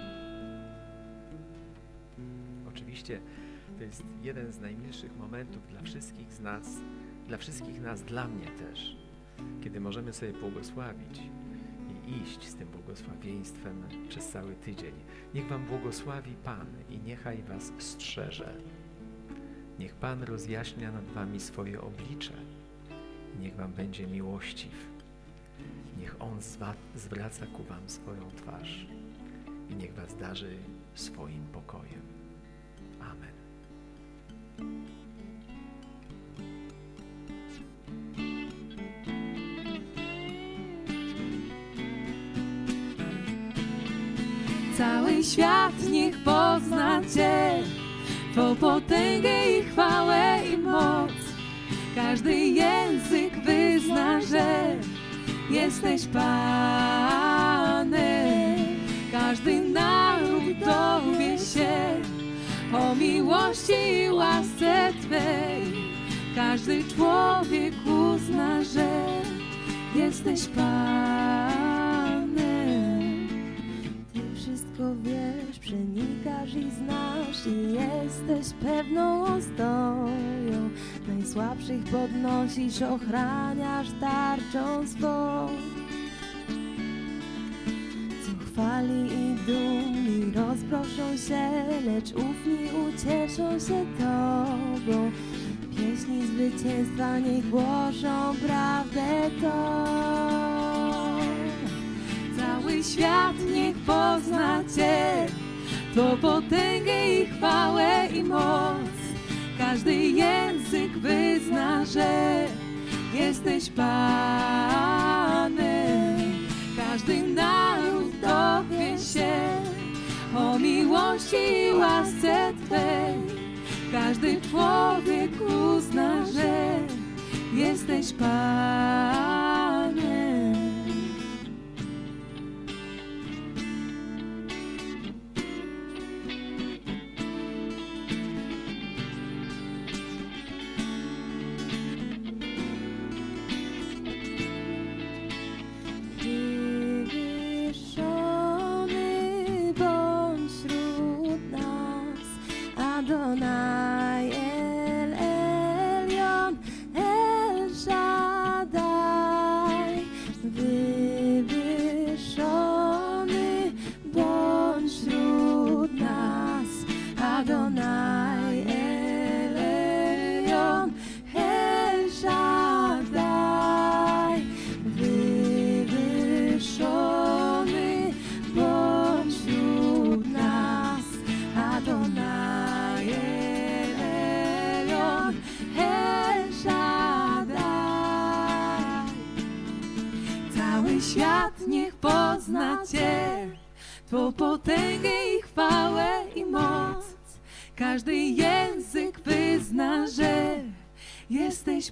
Oczywiście to jest jeden z najmilszych momentów dla wszystkich z nas, dla mnie też, kiedy możemy sobie błogosławić i iść z tym błogosławieństwem przez cały tydzień. Niech Wam błogosławi Pan i niechaj Was strzeże. Niech Pan rozjaśnia nad Wami swoje oblicze. Niech Wam będzie miłościw. Niech On zwraca ku Wam swoją twarz i niech Was darzy swoim pokojem. Amen. Cały świat niech pozna Cię, Twą potęgę i chwałę i moc. Każdy język wyzna, że jesteś Panem. Każdy naród dowie się o miłości i łasce Twej. Każdy człowiek uzna, że jesteś Panem. jesteś pewną ostoją, najsłabszych podnosisz, ochraniasz tarczą swą. Zuchwali i dumni rozproszą się, lecz ufni ucieszą się Tobą. Pieśni zwycięstwa niech głoszą prawdę Tą. Cały świat niech pozna Cię, Twą potęgę i chwałę i moc. Każdy język wyzna, że jesteś Panem. Każdy naród dowie się o miłości i łasce Twej. Każdy człowiek uzna, że jesteś Panem. Wywyższony bądź wśród nas, Adonai El Elyon, El Shaddai. Wywyższony bądź wśród nas, Adonai El Elyon, El Shaddai. Wywyższony bądź wśród nas, Adonai El Elyon, El Shaddai. Cały świat niech pozna Cię, Twą potęgę i chwałę i moc. Każdy język wyzna, że jesteś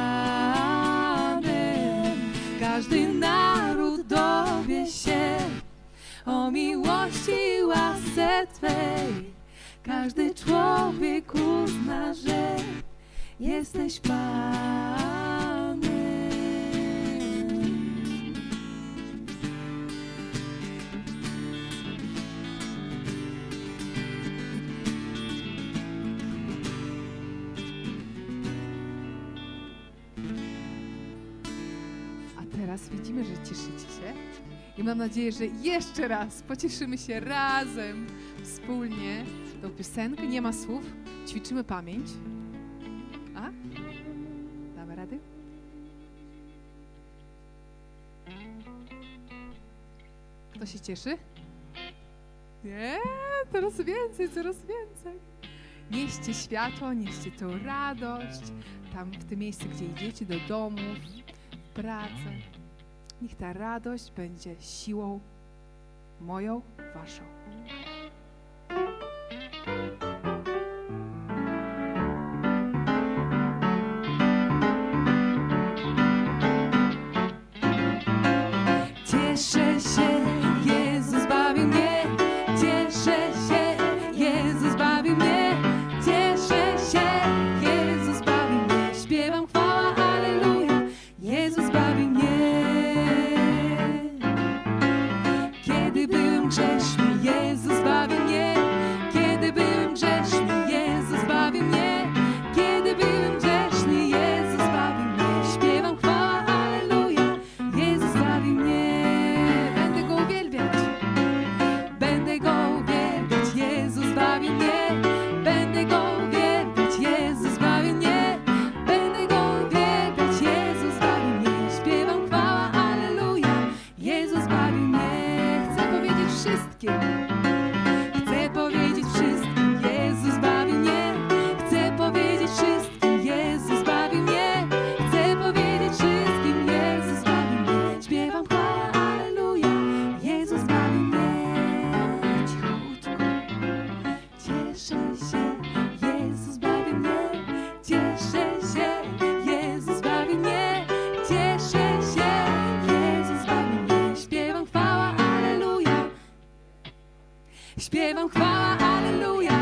Panem. Każdy naród dowie się o miłości i łasce Twej. Każdy człowiek uzna, że jesteś Panem. A teraz widzimy, że cieszycie się i mam nadzieję, że jeszcze raz pocieszymy się razem, wspólnie tą piosenkę. Nie ma słów, ćwiczymy pamięć. A? Damy rady? Kto się cieszy? Nie, coraz więcej, coraz więcej. Nieście światło, nieście tą radość tam w tym miejscu, gdzie idziecie, do domów, w pracę. Niech ta radość będzie siłą moją, waszą. Cieszę się, Jezus zbawił mnie. Cieszę się, Jezus zbawił mnie. Cieszę się, Jezus zbawił mnie. Śpiewam chwała, alleluja, Jezus zbawił mnie. Kiedy byłem grzeszny, Jezus zbawił mnie. Kiedy byłem grzeszny, Jezus zbawił mnie. Kiedy byłem grzeszny, Jezus zbawił mnie. Śpiewam chwała, alleluja, Jezus zbawił mnie. Będę Go uwielbiać. Będę Go uwielbiać, Jezus zbawił mnie. Będę Go uwielbiać, Jezus zbawił mnie. Będę Go uwielbiać, Jezus zbawił mnie. Śpiewam chwała, alleluja, Jezus zbawił mnie. Chcę powiedzieć wszystkim. Chcę powiedzieć wszystkim, Jezus zbawił mnie. Chcę powiedzieć wszystkim, Jezus zbawił mnie. Chcę powiedzieć wszystkim, Jezus zbawił mnie. Śpiewam chwała, alleluja, Jezus zbawił mnie. Cichutko. Cieszę się, Jezus zbawił mnie. Cieszę się, Jezus zbawił mnie. Cieszę się, Jezus zbawił mnie. Śpiewam chwała, alleluja. Śpiewam chwała, alleluja,